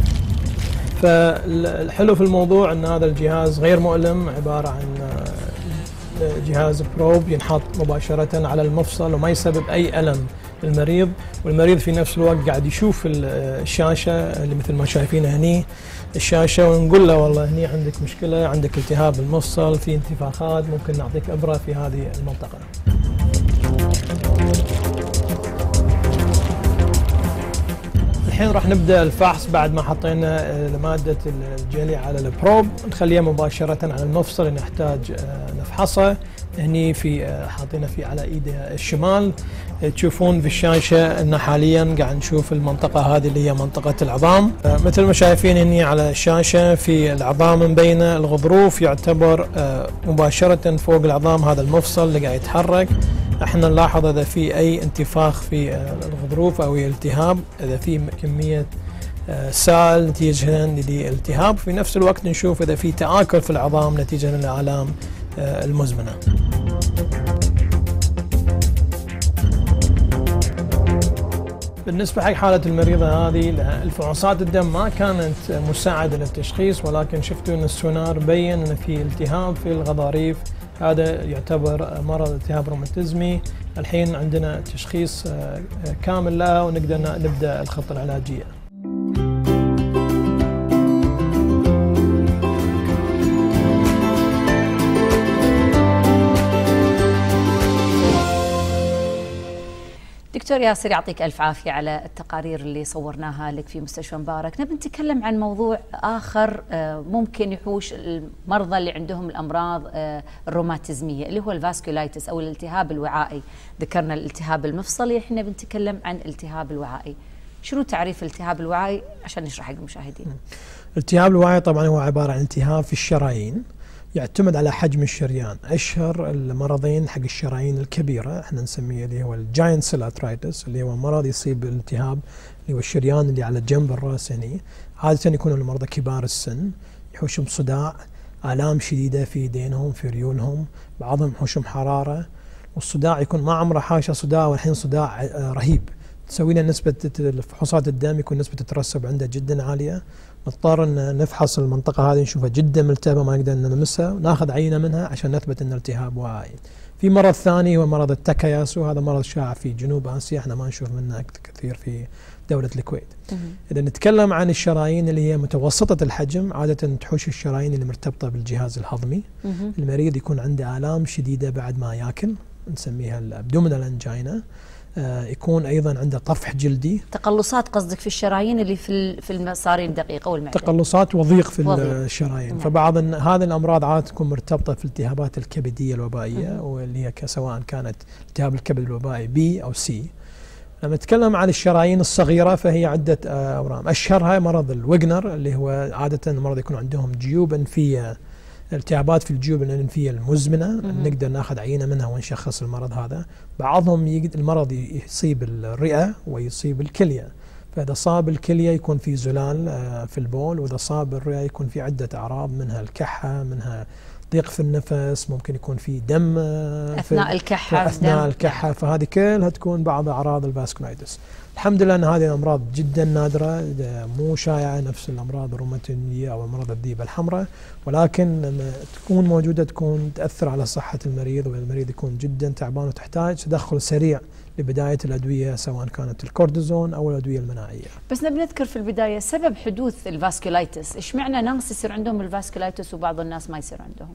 Speaker 2: فالحلو في الموضوع أن هذا الجهاز غير مؤلم، عبارة عن جهاز بروب ينحط مباشرة على المفصل وما يسبب أي ألم للمريض، والمريض في نفس الوقت قاعد يشوف الشاشة اللي مثل ما شايفينها هني الشاشة، ونقول له والله هني عندك مشكلة، عندك التهاب بالمفصل، في انتفاخات، ممكن نعطيك إبرة في هذه المنطقة. الحين راح نبدأ الفحص بعد ما حطينا مادة الجيلي على البروب، نخليها مباشرة على المفصل اللي نحتاج نفحصه. هني في حاطينه في على ايد الشمال، تشوفون في الشاشة ان حاليا قاعد نشوف المنطقة هذه اللي هي منطقة العظام. مثل ما شايفين هني على الشاشة في العظام مبينة، الغضروف يعتبر مباشرة فوق العظام، هذا المفصل اللي قاعد يتحرك. احنا نلاحظ اذا في اي انتفاخ في الغضروف او التهاب، اذا في كمية سائل نتيجة للالتهاب، في نفس الوقت نشوف اذا في تآكل في العظام نتيجة للآلام المزمنة. بالنسبة حق حالة المريضة هذه، الفحوصات الدم ما كانت مساعدة للتشخيص، ولكن شفتوا ان السونار بين ان في التهاب في الغضاريف، هذا يعتبر مرض التهاب روماتيزمي. الحين عندنا تشخيص كامل لها ونقدر نبدأ الخطة العلاجية.
Speaker 1: دكتور ياسر يعطيك ألف عافية على التقارير اللي صورناها لك في مستشفى مبارك. نبي نتكلم عن موضوع آخر ممكن يحوش المرضى اللي عندهم الأمراض الروماتيزمية، اللي هو الفاسكولايتس أو الالتهاب الوعائي. ذكرنا الالتهاب المفصلي، احنا بنتكلم عن الالتهاب الوعائي. شنو تعريف الالتهاب الوعائي عشان نشرح حق المشاهدين؟
Speaker 2: الالتهاب الوعائي طبعا هو عبارة عن التهاب في الشرايين، يعتمد على حجم الشريان. اشهر المرضين حق الشرايين الكبيره احنا نسميه اللي هو الجاينت سيل ارثرايتس، اللي هو مرض يصيب الالتهاب اللي هو الشريان اللي على جنب الراس هني. عاده يكونوا المرضى كبار السن، يحوشهم صداع، الام شديده في يدينهم في ريولهم، بعضهم يحوشهم حراره، والصداع يكون ما عمره حاشا صداع، والحين صداع رهيب. تسوي له نسبه فحوصات الدم يكون نسبه الترسب عنده جدا عاليه، نضطر ان نفحص المنطقه هذه نشوفها جدا ملتهبه ما نقدر نلمسها، وناخذ عينه منها عشان نثبت ان التهاب وعائي. في مرض ثاني هو مرض التاكاياسو، هذا مرض شائع في جنوب اسيا، احنا ما نشوف منه كثير في دوله الكويت. اذا نتكلم عن الشرايين اللي هي متوسطه الحجم، عاده تحوش الشرايين اللي مرتبطه بالجهاز الهضمي. المريض يكون عنده الام شديده بعد ما ياكل، نسميها الابدومينال انجينا. يكون ايضا عنده طفح جلدي.
Speaker 1: تقلصات قصدك في الشرايين اللي في المصارين الدقيقه والمعده.
Speaker 2: تقلصات وضيق في الشرايين. فبعض هذه الامراض عاده تكون مرتبطه في الالتهابات الكبديه الوبائيه، واللي هي سواء كانت التهاب الكبد الوبائي بي او سي. لما نتكلم عن الشرايين الصغيره فهي عده اورام، اشهرها مرض الويغنر، اللي هو عاده المرضى يكون عندهم جيوب انفيه، التهابات في الجيوب الانفيه المزمنه، نقدر ناخذ عينه منها ونشخص المرض هذا. بعضهم المرض يصيب الرئه ويصيب الكليه، فاذا صاب الكليه يكون في زلال في البول، واذا صاب الرئه يكون في عده اعراض، منها الكحه، منها ضيق في النفس، ممكن يكون في دم
Speaker 1: اثناء الكحه.
Speaker 2: الكحه، فهذه كلها تكون بعض اعراض الفاسكولايتس. الحمد لله ان هذه الامراض جدا نادره، مو شائعه نفس الامراض الروماتيزميه او امراض الذيبه الحمراء، ولكن لما تكون موجوده تكون تاثر على صحه المريض، والمريض يكون جدا تعبان وتحتاج تدخل سريع لبدايه الادويه سواء كانت الكورتيزون او الادويه المناعيه.
Speaker 1: بس نبي نذكر في البدايه سبب حدوث الفاسكولايتس، ايش معنى ناس يصير عندهم الفاسكولايتس وبعض الناس ما يصير عندهم؟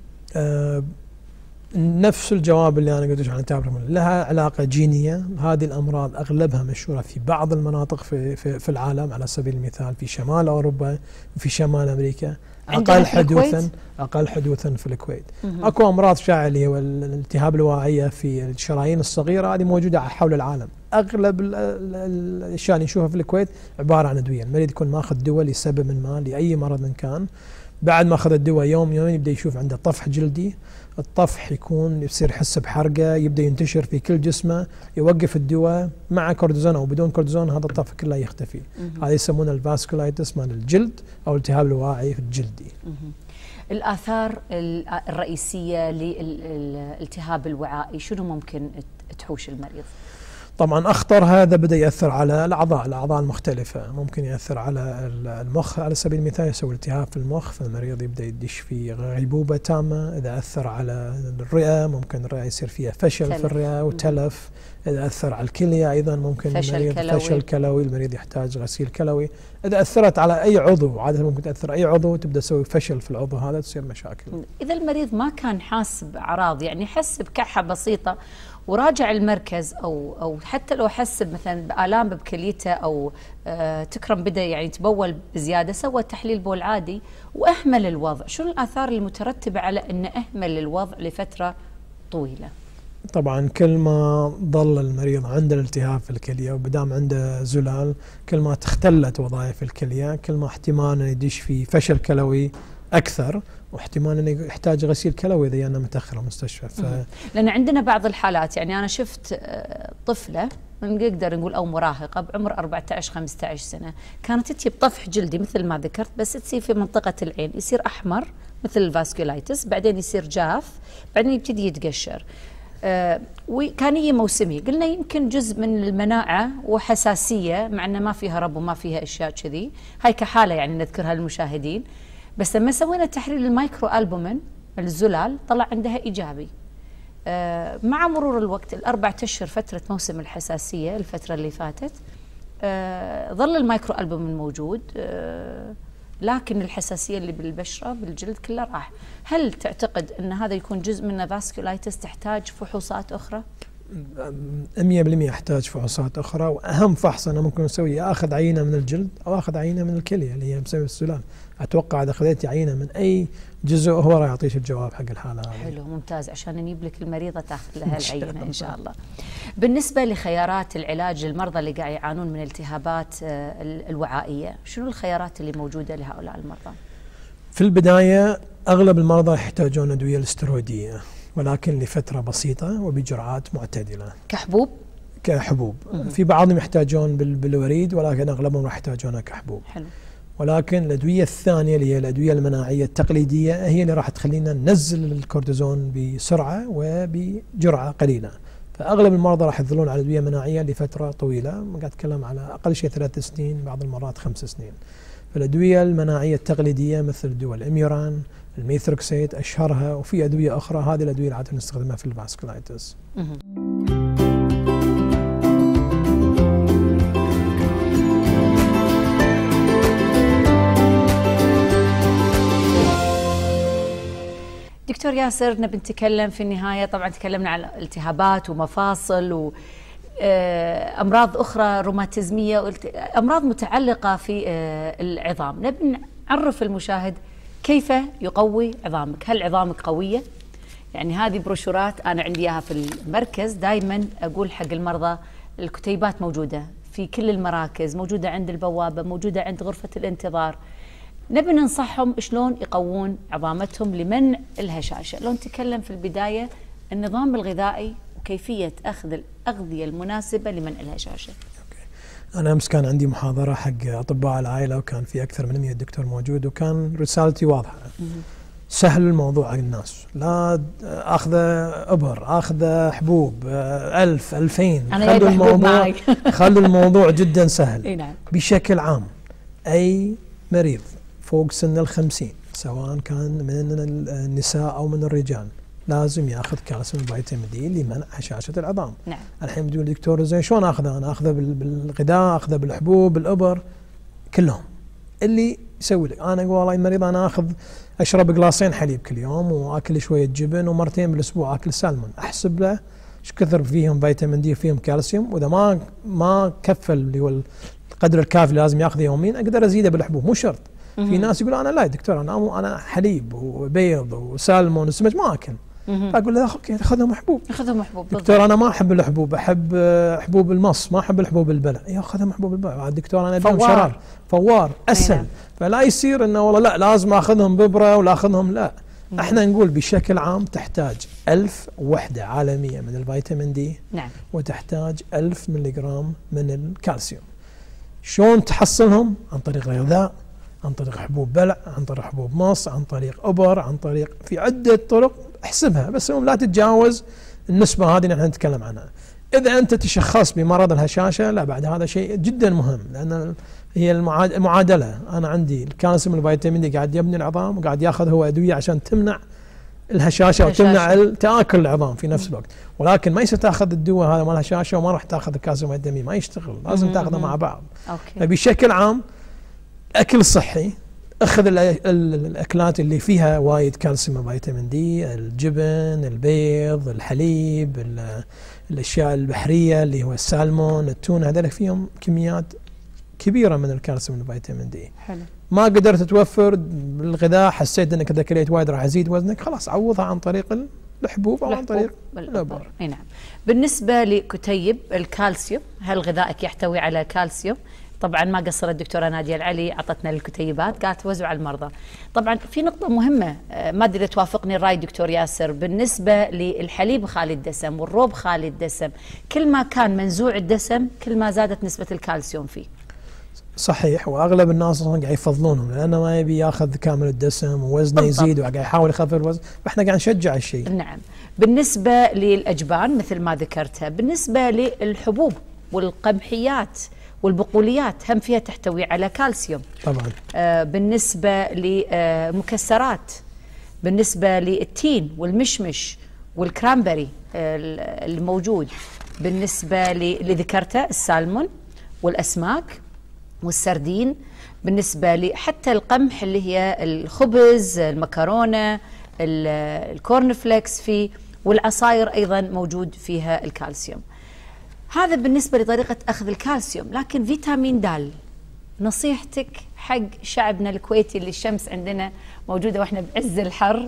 Speaker 2: نفس الجواب اللي انا قلت عن تعرف، لها علاقه جينيه. هذه الامراض اغلبها مشهوره في بعض المناطق في العالم، على سبيل المثال في شمال اوروبا وفي شمال امريكا، اقل حدوثا في الكويت. اكو امراض شائعه اللي هو الالتهاب الوعائيه في الشرايين الصغيره، هذه موجوده حول العالم. اغلب الاشياء اللي نشوفها في الكويت عباره عن ادويه، المريض يكون ماخذ دواء لسبب ما لاي مرض إن كان، بعد ما أخذ الدواء يوم يومين يبدأ يشوف عنده طفح جلدي، الطفح يكون يصير يحس بحرقة، يبدأ ينتشر في كل جسمه، يوقف الدواء مع كورتيزون أو بدون كورتيزون هذا الطفح كله يختفي. هذا يسمونه الفاسكولايتس مال الجلد أو التهاب الواعي الجلدي.
Speaker 1: الآثار الرئيسية للالتهاب الوعائي شنو ممكن تحوش المريض؟
Speaker 2: طبعا أخطر هذا بدأ يأثر على الأعضاء المختلفة، ممكن يأثر على المخ على سبيل المثال، يسوي التهاب في المخ فالمريض يبدأ يدش في غيبوبة تامة. إذا أثر على الرئة ممكن الرئة يصير فيها فشل في الرئة وتلف. إذا أثر على الكلية أيضا ممكن فشل كلوي، المريض يحتاج غسيل كلوي. إذا أثرت على أي عضو، عادة ممكن تأثر أي عضو، تبدأ تسوي فشل في العضو هذا، تصير مشاكل.
Speaker 1: إذا المريض ما كان حاس بأعراض، يعني حس بكحة بسيطة وراجع المركز أو حتى لو حس مثلا بآلام بكليته أو تكرم بدأ يعني تبول بزيادة، سوى تحليل بول عادي وأهمل الوضع، شنو الآثار المترتبة على أن أهمل الوضع لفترة طويلة؟
Speaker 2: طبعا كل ما ظل المريض عنده الالتهاب في الكلية وبدام عنده زلال، كل ما تختلت وظائف الكلية، كل ما احتمال أن يدش في فشل كلوي أكثر، واحتمال أنه يحتاج غسيل كلوي إذا أنا متأخر المستشفى.
Speaker 1: لأن عندنا بعض الحالات، يعني أنا شفت طفلة نقدر نقول أو مراهقة بعمر 14-15 سنة، كانت تجي بطفح جلدي مثل ما ذكرت، بس تصير في منطقة العين، يصير أحمر مثل الفاسكولايتس، بعدين يصير جاف، بعدين يبتدي يتقشر. وكان موسمي، قلنا يمكن جزء من المناعة وحساسية، مع أنه ما فيها رب وما فيها أشياء كذي، هاي كحالة يعني نذكرها للمشاهدين. بس لما سوينا تحليل المايكرو ألبومين الزلال طلع عندها إيجابي. مع مرور الوقت ال4 أشهر فترة موسم الحساسية الفترة اللي فاتت، ظل المايكرو ألبومين موجود، لكن الحساسية اللي بالبشرة بالجلد كله راح. هل تعتقد أن هذا يكون جزء من فاسكولايتس تحتاج فحوصات أخرى؟
Speaker 2: 100% يحتاج فحوصات أخرى، وأهم فحص أنا ممكن أسويه أخذ عينة من الجلد أو أخذ عينة من الكلية اللي هي مسبب السلال. أتوقع إذا أخذت عينة من أي جزء هو راح يعطيك الجواب حق الحالة هذه.
Speaker 1: حلو، ممتاز، عشان نجيب لك المريضة تاخذ لها العينة إن شاء الله. بالنسبة لخيارات العلاج للمرضى اللي قاعد يعانون من التهابات الوعائية، شنو الخيارات اللي موجودة لهؤلاء المرضى؟
Speaker 2: في البداية أغلب المرضى يحتاجون أدوية الاسترويدية، ولكن لفترة بسيطة وبجرعات معتدلة. كحبوب. في بعضهم يحتاجون بالوريد، ولكن أغلبهم راح يحتاجونها كحبوب.
Speaker 1: حلو.
Speaker 2: ولكن الأدوية الثانية اللي هي الأدوية المناعية التقليدية هي اللي راح تخلينا ننزل الكورتيزون بسرعة وبجرعة قليلة. فأغلب المرضى راح يظلون على أدوية مناعية لفترة طويلة، قاعد أتكلم على أقل شيء 3 سنين، بعض المرات 5 سنين. فالأدوية المناعية التقليدية مثل دواء الإميوران، الميثروكسيت أشهرها، وفي أدوية أخرى، هذه الأدوية اللي عادة نستخدمها في الفاسكولايتس.
Speaker 1: دكتور ياسر، نبي نتكلم في النهاية، طبعا تكلمنا على التهابات ومفاصل وأمراض أخرى روماتيزمية وأمراض متعلقة في العظام. نبي نعرف المشاهد كيف يقوي عظامك. هل عظامك قوية؟ يعني هذه بروشورات أنا عندي إياها في المركز، دائما أقول حق المرضى الكتيبات موجودة في كل المراكز، موجودة عند البوابة، موجودة عند غرفة الانتظار. نبي ننصحهم شلون يقوون عظامتهم لمنع الهشاشة. لو نتكلم في البداية النظام الغذائي وكيفية أخذ الأغذية المناسبة لمنع الهشاشة.
Speaker 2: أنا أمس كان عندي محاضرة حق أطباء العائلة، وكان في أكثر من 100 دكتور موجود، وكان رسالتي واضحة. سهل الموضوع على الناس، لا أخذ إبر، أخذ حبوب 1000 2000، خلوا الموضوع جدا سهل. بشكل عام أي مريض فوق سن 50 سواء كان من النساء أو من الرجال لازم ياخذ كالسيوم فيتامين دي لمنع هشاشة العظام.
Speaker 1: نعم.
Speaker 2: الحين بتقول دكتور زين شلون اخذه؟ انا اخذه بالغذاء، اخذه بالحبوب، بالابر، كلهم. اللي يسوي لك، انا اقول والله المريض انا اشرب قلاصين حليب كل يوم، واكل شويه جبن، ومرتين بالاسبوع اكل سالمون، احسب له ايش كثر فيهم فيتامين دي وفيهم كالسيوم، واذا ما كفل اللي هو القدر الكافي اللي لازم ياخذه يوميا، اقدر ازيده بالحبوب، مو شرط. في ناس يقولوا انا لا دكتور انا حليب وبيض وسالمون وسمك ما اكل، اقول له اوكي خذهم حبوب.
Speaker 1: خذهم حبوب.
Speaker 2: دكتور انا ما احب الحبوب، احب حبوب المص، ما احب الحبوب البلع. يا خذهم حبوب البلع. دكتور انا ابيهم شرار، فوار اسهل. فلا يصير انه والله لا لازم اخذهم ببره ولا اخذهم، لا. احنا نقول بشكل عام تحتاج 1000 وحده عالميه من الفيتامين دي.
Speaker 1: نعم.
Speaker 2: وتحتاج 1000 ملغ من الكالسيوم. شلون تحصلهم؟ عن طريق الغذاء، عن طريق حبوب بلع، عن طريق حبوب مص، عن طريق ابر، عن طريق في عده طرق احسبها، بس لا تتجاوز النسبه هذه اللي احنا نتكلم عنها. اذا انت تشخص بمرض الهشاشه، لا بعد هذا شيء جدا مهم، لان هي المعادله. انا عندي الكالسيوم الفيتامين دي قاعد يبني العظام، وقاعد ياخذ هو ادويه عشان تمنع الهشاشه وتمنع تاكل العظام في نفس الوقت. ولكن ما يصير تاخذ الدواء هذا مال الهشاشه وما راح تاخذ الكالسيوم الدمي، ما يشتغل، لازم تاخذه مع بعض. فبشكل عام اكل صحي، اخذ الاكلات اللي فيها وايد كالسيوم وفيتامين دي، الجبن، البيض، الحليب، الاشياء البحريه اللي هو السالمون، التونه، هذول فيهم كميات كبيره من الكالسيوم والفيتامين دي.
Speaker 1: حلو.
Speaker 2: ما قدرت توفر بالغذاء، حسيت انك اذا كليت وايد راح يزيد وزنك، خلاص عوضها عن طريق الحبوب او عن طريق الابر.
Speaker 1: اي نعم. بالنسبه لكتيب الكالسيوم، هل غذائك يحتوي على كالسيوم؟ طبعا ما قصرت الدكتوره ناديه العلي، اعطتنا الكتيبات قالت توزعوا على المرضى. طبعا في نقطه مهمه، ما ادري اذا توافقني الراي دكتور ياسر، بالنسبه للحليب خالي الدسم والروب خالي الدسم، كل ما كان منزوع الدسم كل ما زادت نسبه الكالسيوم فيه.
Speaker 2: صحيح، واغلب الناس اصلا قاعد يفضلونهم لانه ما يبي ياخذ كامل الدسم ووزنه يزيد وقاعد يحاول يخفف الوزن، فاحنا قاعد نشجع الشيء.
Speaker 1: نعم. بالنسبه للاجبان مثل ما ذكرتها، بالنسبه للحبوب والقمحيات والبقوليات هم فيها تحتوي على كالسيوم
Speaker 2: طبعا.
Speaker 1: بالنسبه للمكسرات، بالنسبه للتين والمشمش والكرامبري الموجود، بالنسبه اللي ذكرته السالمون والاسماك والسردين، بالنسبه لحتى القمح اللي هي الخبز، المكرونه، الكورن فليكس فيه، والعصاير ايضا موجود فيها الكالسيوم. هذا بالنسبه لطريقه اخذ الكالسيوم. لكن فيتامين د، نصيحتك حق شعبنا الكويتي اللي الشمس عندنا موجوده واحنا بعز الحر،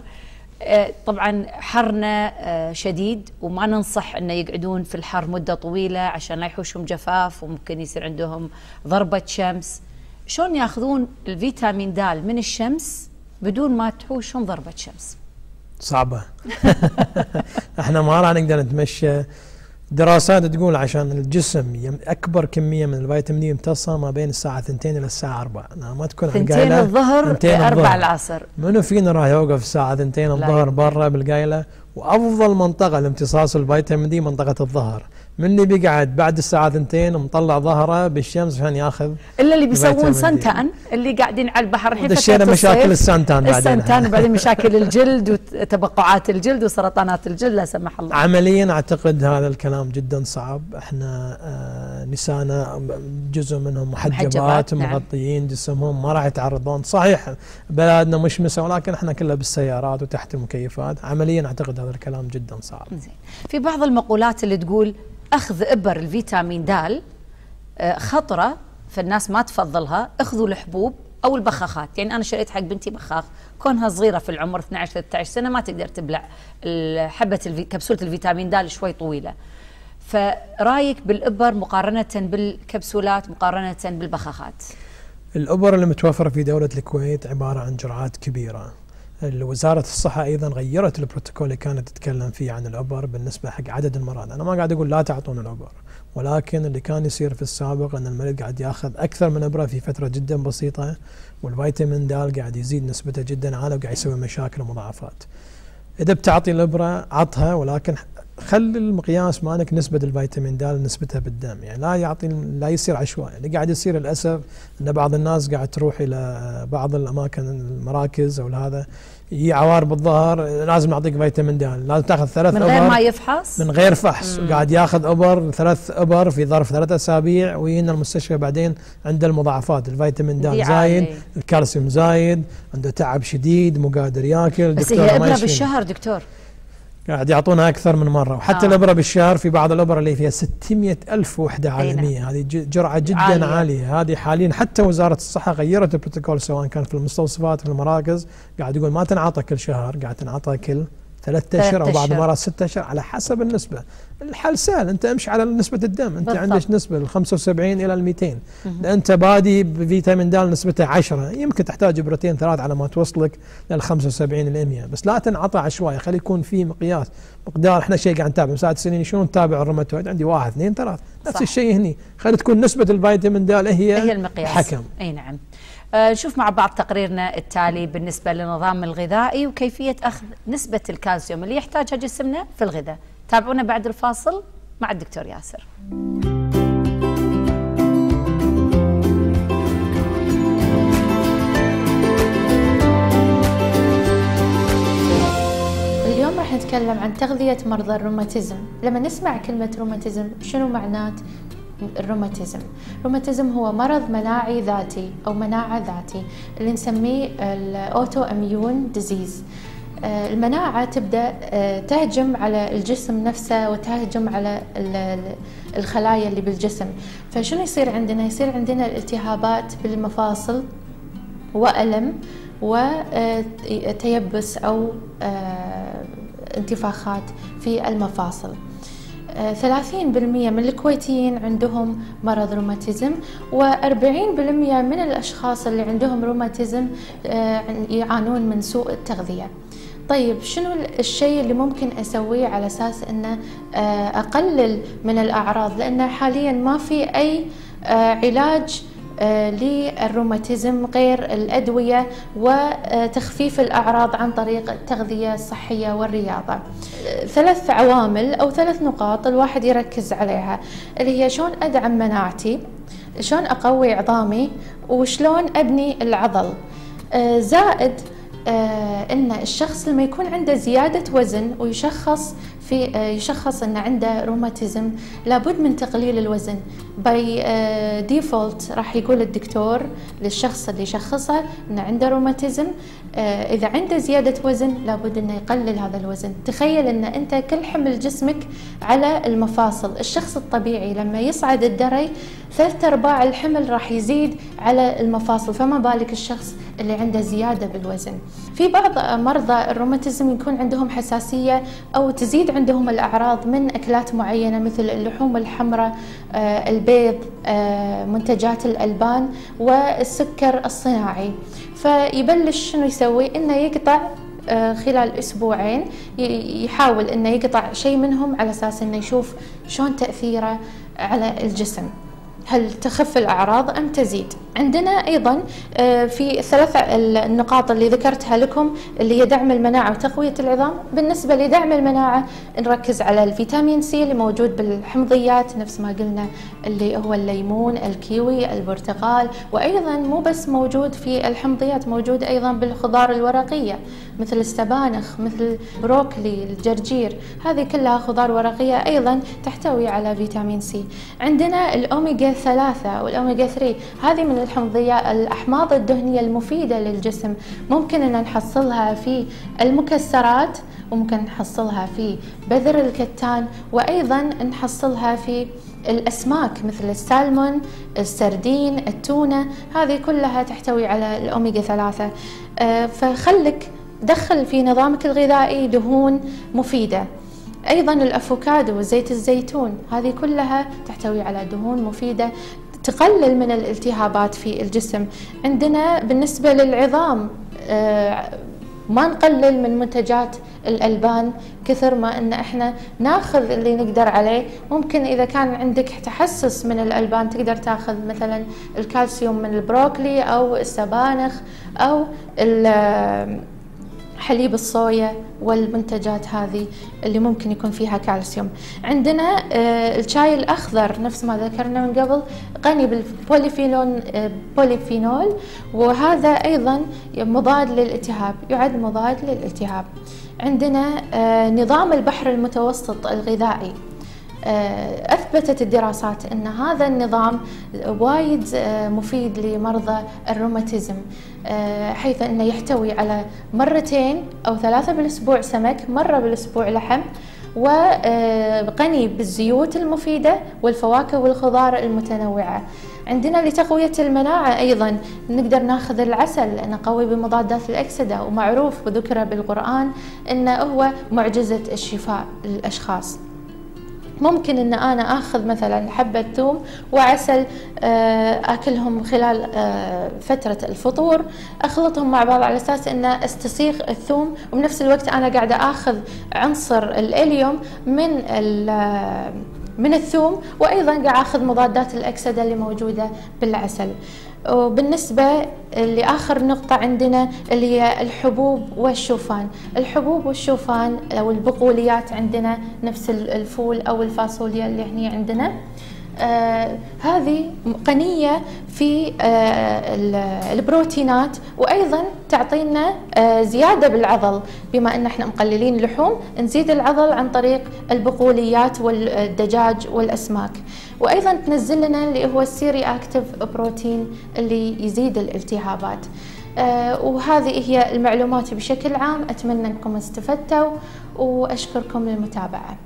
Speaker 1: طبعا حرنا شديد وما ننصح انه يقعدون في الحر مده طويله عشان لا يحوشهم جفاف وممكن يصير عندهم ضربه شمس. شلون ياخذون الفيتامين د من الشمس بدون ما تحوشهم ضربه شمس؟
Speaker 2: صعبه. احنا ما راح نقدر نتمشى. دراسات تقول عشان الجسم اكبر كميه من الفيتامين دي يمتصها ما بين الساعه 2 الى الساعه 4، ما تكون
Speaker 1: 2 الظهر 4 العصر.
Speaker 2: منو فينا راح يوقف الساعه 2 الظهر برا بالقايله؟ وافضل منطقه لامتصاص الفيتامين دي منطقه الظهر. من اللي بيقعد بعد الساعه 2 ومطلع ظهره بالشمس عشان ياخذ،
Speaker 1: الا اللي بيسوون سنتان، اللي قاعدين على البحر الحين
Speaker 2: دشينا مشاكل السنتان
Speaker 1: بعدين وبعدين مشاكل الجلد وتبقعات الجلد وسرطانات الجلد لا سمح الله.
Speaker 2: عمليا اعتقد هذا الكلام جدا صعب. احنا نسانا جزء منهم محجبات مغطيين جسمهم، ما راح يتعرضون. صحيح بلادنا مشمسه ولكن احنا كلها بالسيارات وتحت المكيفات. عمليا اعتقد هذا الكلام جدا صعب.
Speaker 1: زين. في بعض المقولات اللي تقول اخذ ابر الفيتامين د خطره، فالناس ما تفضلها، اخذوا الحبوب او البخاخات. يعني انا شريت حق بنتي بخاخ كونها صغيره في العمر 12 13 سنه ما تقدر تبلع حبه كبسوله الفيتامين د شوي طويله. فرايك بالابر مقارنه بالكبسولات مقارنه بالبخاخات؟
Speaker 2: الابر اللي متوفره في دوله الكويت عباره عن جرعات كبيره. وزارة الصحة أيضا غيرت البروتوكول اللي كانت تتكلم فيه عن الأبر بالنسبة حق عدد المرضى. أنا ما قاعد أقول لا تعطون الأبر، ولكن اللي كان يصير في السابق أن المريض قاعد ياخذ أكثر من إبرة في فترة جدا بسيطة، والفيتامين د قاعد يزيد نسبته جدا عالية وقاعد يسوي مشاكل ومضاعفات. إذا بتعطي الإبرة عطها، ولكن خلي المقياس مالك نسبة الفيتامين د نسبتها بالدم، يعني لا يصير عشوائي. اللي قاعد يصير للأسف أن بعض الناس قاعد تروح إلى بعض الأماكن المراكز أو هذا هي عوارض بالظهر لازم نعطيك فيتامين د، لازم تاخذ 3
Speaker 1: من غير ما يفحص،
Speaker 2: من غير فحص، وقاعد ياخذ ابر 3 ابر في ظرف 3 اسابيع ويجينا المستشفى بعدين عنده المضاعفات. الفيتامين د زايد، الكالسيوم زايد، عنده تعب شديد، مو قادر ياكل.
Speaker 1: بس هي ابره بالشهر دكتور
Speaker 2: قاعد يعطونها اكثر من مره، وحتى الابره بالشهر في بعض الابر اللي فيها 600,000 وحده عالميه. هذه جرعه جدا عاليه. هذه حاليا حتى وزاره الصحه غيرت البروتوكول سواء كان في المستوصفات في المراكز، قاعد يقول ما تنعطى كل شهر، قاعد تنعطى كل 3 أشهر أو بعض المرات 6 أشهر على حسب النسبة. الحل سهل، أنت امشي على نسبة الدم، أنت عندك نسبة ال 75 إلى ال 200، أنت بادي بفيتامين د نسبته 10، يمكن تحتاج إبرتين 3 على ما توصلك لل 75 ل 100، بس لا تنعطى عشوائي، خلي يكون في مقياس مقدار. احنا شيء قاعد نتابع مساعد سنين شلون نتابع الروماتويد، عندي 1 2 3 نفس الشيء هني، خلي تكون نسبة الفيتامين د هي
Speaker 1: المقياس.
Speaker 2: الحكم.
Speaker 1: أي نعم. نشوف مع بعض تقريرنا التالي بالنسبة للنظام الغذائي وكيفية أخذ نسبة الكالسيوم اللي يحتاجها جسمنا في الغذاء. تابعونا بعد الفاصل مع الدكتور ياسر.
Speaker 3: اليوم راح نتكلم عن تغذية مرضى الروماتيزم. لما نسمع كلمة روماتيزم شنو معنات الروماتيزم؟ الروماتيزم هو مرض مناعي ذاتي أو مناعة ذاتي اللي نسميه الأوتو أميون ديزيز. المناعة تبدأ تهجم على الجسم نفسه وتهجم على الخلايا اللي بالجسم. فشنو يصير عندنا؟ يصير عندنا الالتهابات بالمفاصل وألم وتيبس أو انتفاخات في المفاصل. 30% من الكويتيين عندهم مرض روماتيزم، و40% من الأشخاص اللي عندهم روماتيزم يعانون من سوء التغذية. طيب شنو الشيء اللي ممكن أسويه على أساس أنه أقلل من الأعراض؟ لأن حاليا ما في أي علاج للروماتيزم غير الأدوية وتخفيف الأعراض عن طريق التغذية الصحية والرياضة. 3 عوامل أو 3 نقاط الواحد يركز عليها، اللي هي شلون أدعم مناعتي، شلون أقوي عظامي، وشلون أبني العضل. زائد إن الشخص لما يكون عنده زيادة وزن ويشخص إنه عنده روماتيزم، لابد من تقليل الوزن. باي ديفولت راح يقول الدكتور للشخص اللي يشخصه إنه عنده روماتيزم إذا عنده زيادة وزن لابد إنه يقلل هذا الوزن. تخيل إن أنت كل حمل جسمك على المفاصل. الشخص الطبيعي لما يصعد الدرج 3/4 الحمل راح يزيد على المفاصل، فما بالك الشخص اللي عنده زيادة بالوزن. في بعض مرضى الروماتيزم يكون عندهم حساسية أو تزيد عندهم الأعراض من أكلات معينة مثل اللحوم الحمراء، البيض، منتجات الألبان والسكر الصناعي. فيبلش شنو يسوي؟ إنه يقطع خلال أسبوعين، يحاول إنه يقطع شيء منهم على أساس إنه يشوف شلون تأثيره على الجسم، هل تخف الأعراض أم تزيد. عندنا أيضا في 3 النقاط اللي ذكرتها لكم اللي هي دعم المناعة وتقوية العظام. بالنسبة لدعم المناعة نركز على الفيتامين سي اللي موجود بالحمضيات نفس ما قلنا، اللي هو الليمون، الكيوي، البرتقال، وأيضا مو بس موجود في الحمضيات، موجود أيضا بالخضار الورقية مثل السبانخ، مثل بروكلي، الجرجير. هذه كلها خضار ورقية أيضا تحتوي على فيتامين سي. عندنا الأوميجا 3 والأوميجا 3، هذه من الحمضية الأحماض الدهنية المفيدة للجسم. ممكن أن نحصلها في المكسرات، وممكن نحصلها في بذر الكتان، وأيضا نحصلها في الأسماك مثل السالمون، السردين، التونة. هذه كلها تحتوي على الأوميجا 3. فخلك دخل في نظامك الغذائي دهون مفيدة. أيضا الأفوكادو وزيت الزيتون، هذه كلها تحتوي على دهون مفيدة تقلل من الالتهابات في الجسم. عندنا بالنسبة للعظام ما نقلل من منتجات الألبان كثر ما أن احنا ناخذ اللي نقدر عليه. ممكن إذا كان عندك تحسس من الألبان تقدر تاخذ مثلا الكالسيوم من البروكلي أو السبانخ أو حليب الصويا والمنتجات هذه اللي ممكن يكون فيها كالسيوم. عندنا الشاي الأخضر نفس ما ذكرنا من قبل غني بالبوليفينول، وهذا أيضا مضاد للالتهاب، يعد مضاد للالتهاب. عندنا نظام البحر المتوسط الغذائي، أثبتت الدراسات أن هذا النظام وايد مفيد لمرضى الروماتيزم، حيث أنه يحتوي على 2 أو 3 بالأسبوع سمك، مرة بالأسبوع لحم، وغني بالزيوت المفيدة والفواكه والخضار المتنوعة. عندنا لتقوية المناعة أيضا نقدر ناخذ العسل لأنه قوي بمضادات الأكسدة، ومعروف وذكر بالقرآن أنه هو معجزة الشفاء للأشخاص. ممكن ان انا اخذ مثلا حبة ثوم وعسل اكلهم خلال فترة الفطور، اخلطهم مع بعض على اساس ان استسيغ الثوم، وبنفس الوقت انا قاعدة اخذ عنصر الاليوم من الثوم، وايضا قاعد اخذ مضادات الاكسدة اللي موجودة بالعسل. وبالنسبة لآخر نقطة عندنا اللي هي الحبوب والشوفان. الحبوب والشوفان أو البقوليات عندنا نفس الفول أو الفاصوليا اللي هني عندنا، هذه غنية في البروتينات، وأيضا تعطينا زيادة بالعضل. بما أن احنا مقللين اللحوم نزيد العضل عن طريق البقوليات والدجاج والأسماك. وأيضا تنزل لنا اللي هو السي رياكتيف بروتين اللي يزيد الالتهابات. وهذه هي المعلومات بشكل عام، أتمنى أنكم استفدتوا وأشكركم للمتابعة.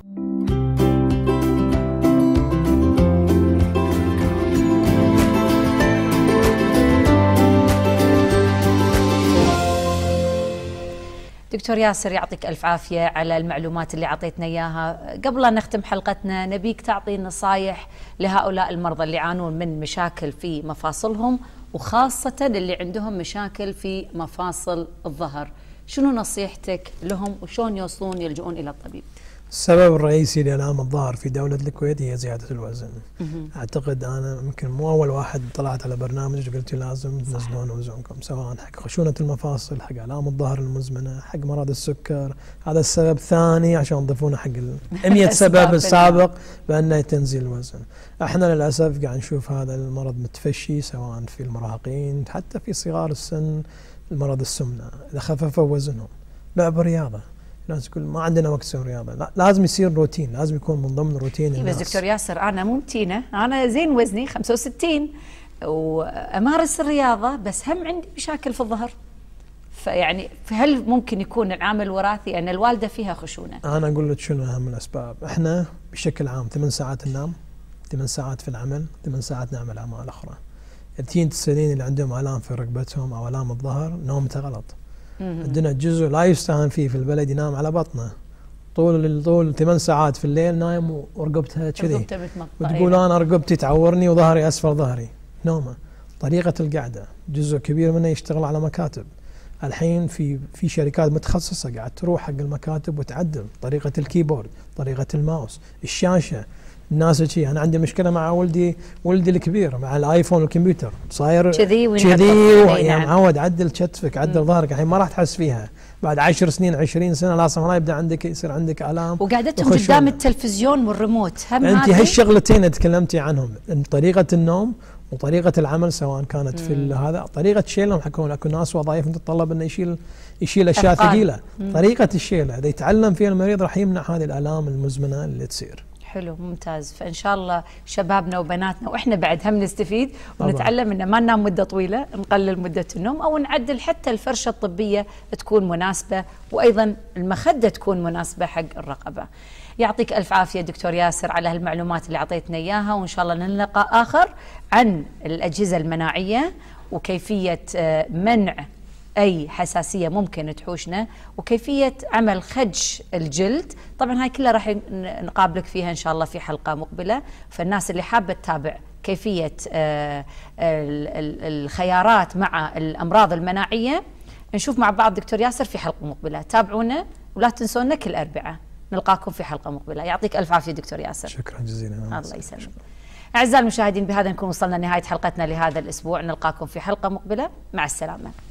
Speaker 1: دكتور ياسر يعطيك ألف عافية على المعلومات اللي عطيتنا إياها. قبل أن نختم حلقتنا نبيك تعطي نصايح لهؤلاء المرضى اللي يعانون من مشاكل في مفاصلهم، وخاصة اللي عندهم مشاكل في مفاصل الظهر. شنو نصيحتك لهم وشون يوصلون يلجؤون إلى الطبيب؟
Speaker 2: السبب الرئيسي لآلام الظهر في دولة الكويت هي زيادة الوزن. أعتقد أنا يمكن مو أول واحد طلعت على برنامج قلت لازم تنزلون وزنكم، سواء حق خشونة المفاصل، حق آلام الظهر المزمنة، حق مرض السكر. هذا السبب ثاني عشان نضيفونه حق 100 سبب السابق بأنه تنزيل الوزن. احنا للأسف قاعد نشوف هذا المرض متفشي سواء في المراهقين حتى في صغار السن. المرض السمنة إذا خففوا وزنهم لعبوا رياضة. الناس تقول ما عندنا وقت نسوي رياضه، لا لازم يصير روتين، لازم يكون من ضمن روتين الناس.
Speaker 1: بس دكتور ياسر انا مو متينه، انا زين وزني 65 وامارس الرياضه، بس هم عندي مشاكل في الظهر. فيعني هل ممكن يكون العامل وراثي ان الوالده فيها خشونه؟
Speaker 2: انا اقول لك شنو اهم الاسباب. احنا بشكل عام 8 ساعات ننام، 8 ساعات في العمل، 8 ساعات نعمل اعمال اخرى. التين تسالين اللي عندهم الام في ركبتهم او الام الظهر نومته غلط. عندنا جزء لا يستهان فيه في البلد ينام على بطنه طول 8 ساعات في الليل نايم ورقبتها كذي، وتقول انا رقبتي تعورني وظهري اسفل ظهري. نومه، طريقه القعده، جزء كبير منه يشتغل على مكاتب. الحين في شركات متخصصه قاعد تروح حق المكاتب وتعدل طريقه الكيبورد، طريقه الماوس، الشاشه. الناس شيء انا عندي مشكله مع ولدي الكبير مع الايفون والكمبيوتر صاير كذي يعني معود عدل كتفك عدل ظهرك. الحين ما راح تحس فيها، بعد 10 سنين 20 سنه لا سمح الله يبدا يصير عندك الام.
Speaker 1: وقعدتهم قدام التلفزيون والريموت هم
Speaker 2: انت هالشغلتين تكلمتي عنهم، طريقه النوم وطريقه العمل سواء كانت في هذا، طريقه شيلهم. حكون اكو ناس وظائف تتطلب انه يشيل اشياء ثقيله. طريقه الشيله اذا يتعلم فيها المريض راح يمنع هذه الالام المزمنه اللي تصير.
Speaker 1: حلو، ممتاز. فإن شاء الله شبابنا وبناتنا وإحنا بعد هم نستفيد ونتعلم إن ما ننام مدة طويلة، نقلل مدة النوم أو نعدل حتى الفرشة الطبية تكون مناسبة، وأيضا المخدة تكون مناسبة حق الرقبة. يعطيك ألف عافية دكتور ياسر على هالمعلومات اللي أعطيتنا إياها، وإن شاء الله نلقى آخر عن الأجهزة المناعية وكيفية منع أي حساسية ممكن تحوشنا، وكيفية عمل خدش الجلد. طبعا هاي كلها راح نقابلك فيها إن شاء الله في حلقة مقبلة. فالناس اللي حابة تتابع كيفية الخيارات مع الأمراض المناعية نشوف مع بعض دكتور ياسر في حلقة مقبلة. تابعونا ولا تنسونا كل أربعاء. نلقاكم في حلقة مقبلة. يعطيك ألف عافية دكتور ياسر.
Speaker 2: شكرا جزيلا.
Speaker 1: الله يسلمك. أعزائي المشاهدين، بهذا نكون وصلنا لنهاية حلقتنا لهذا الأسبوع. نلقاكم في حلقة مقبلة. مع السلامة.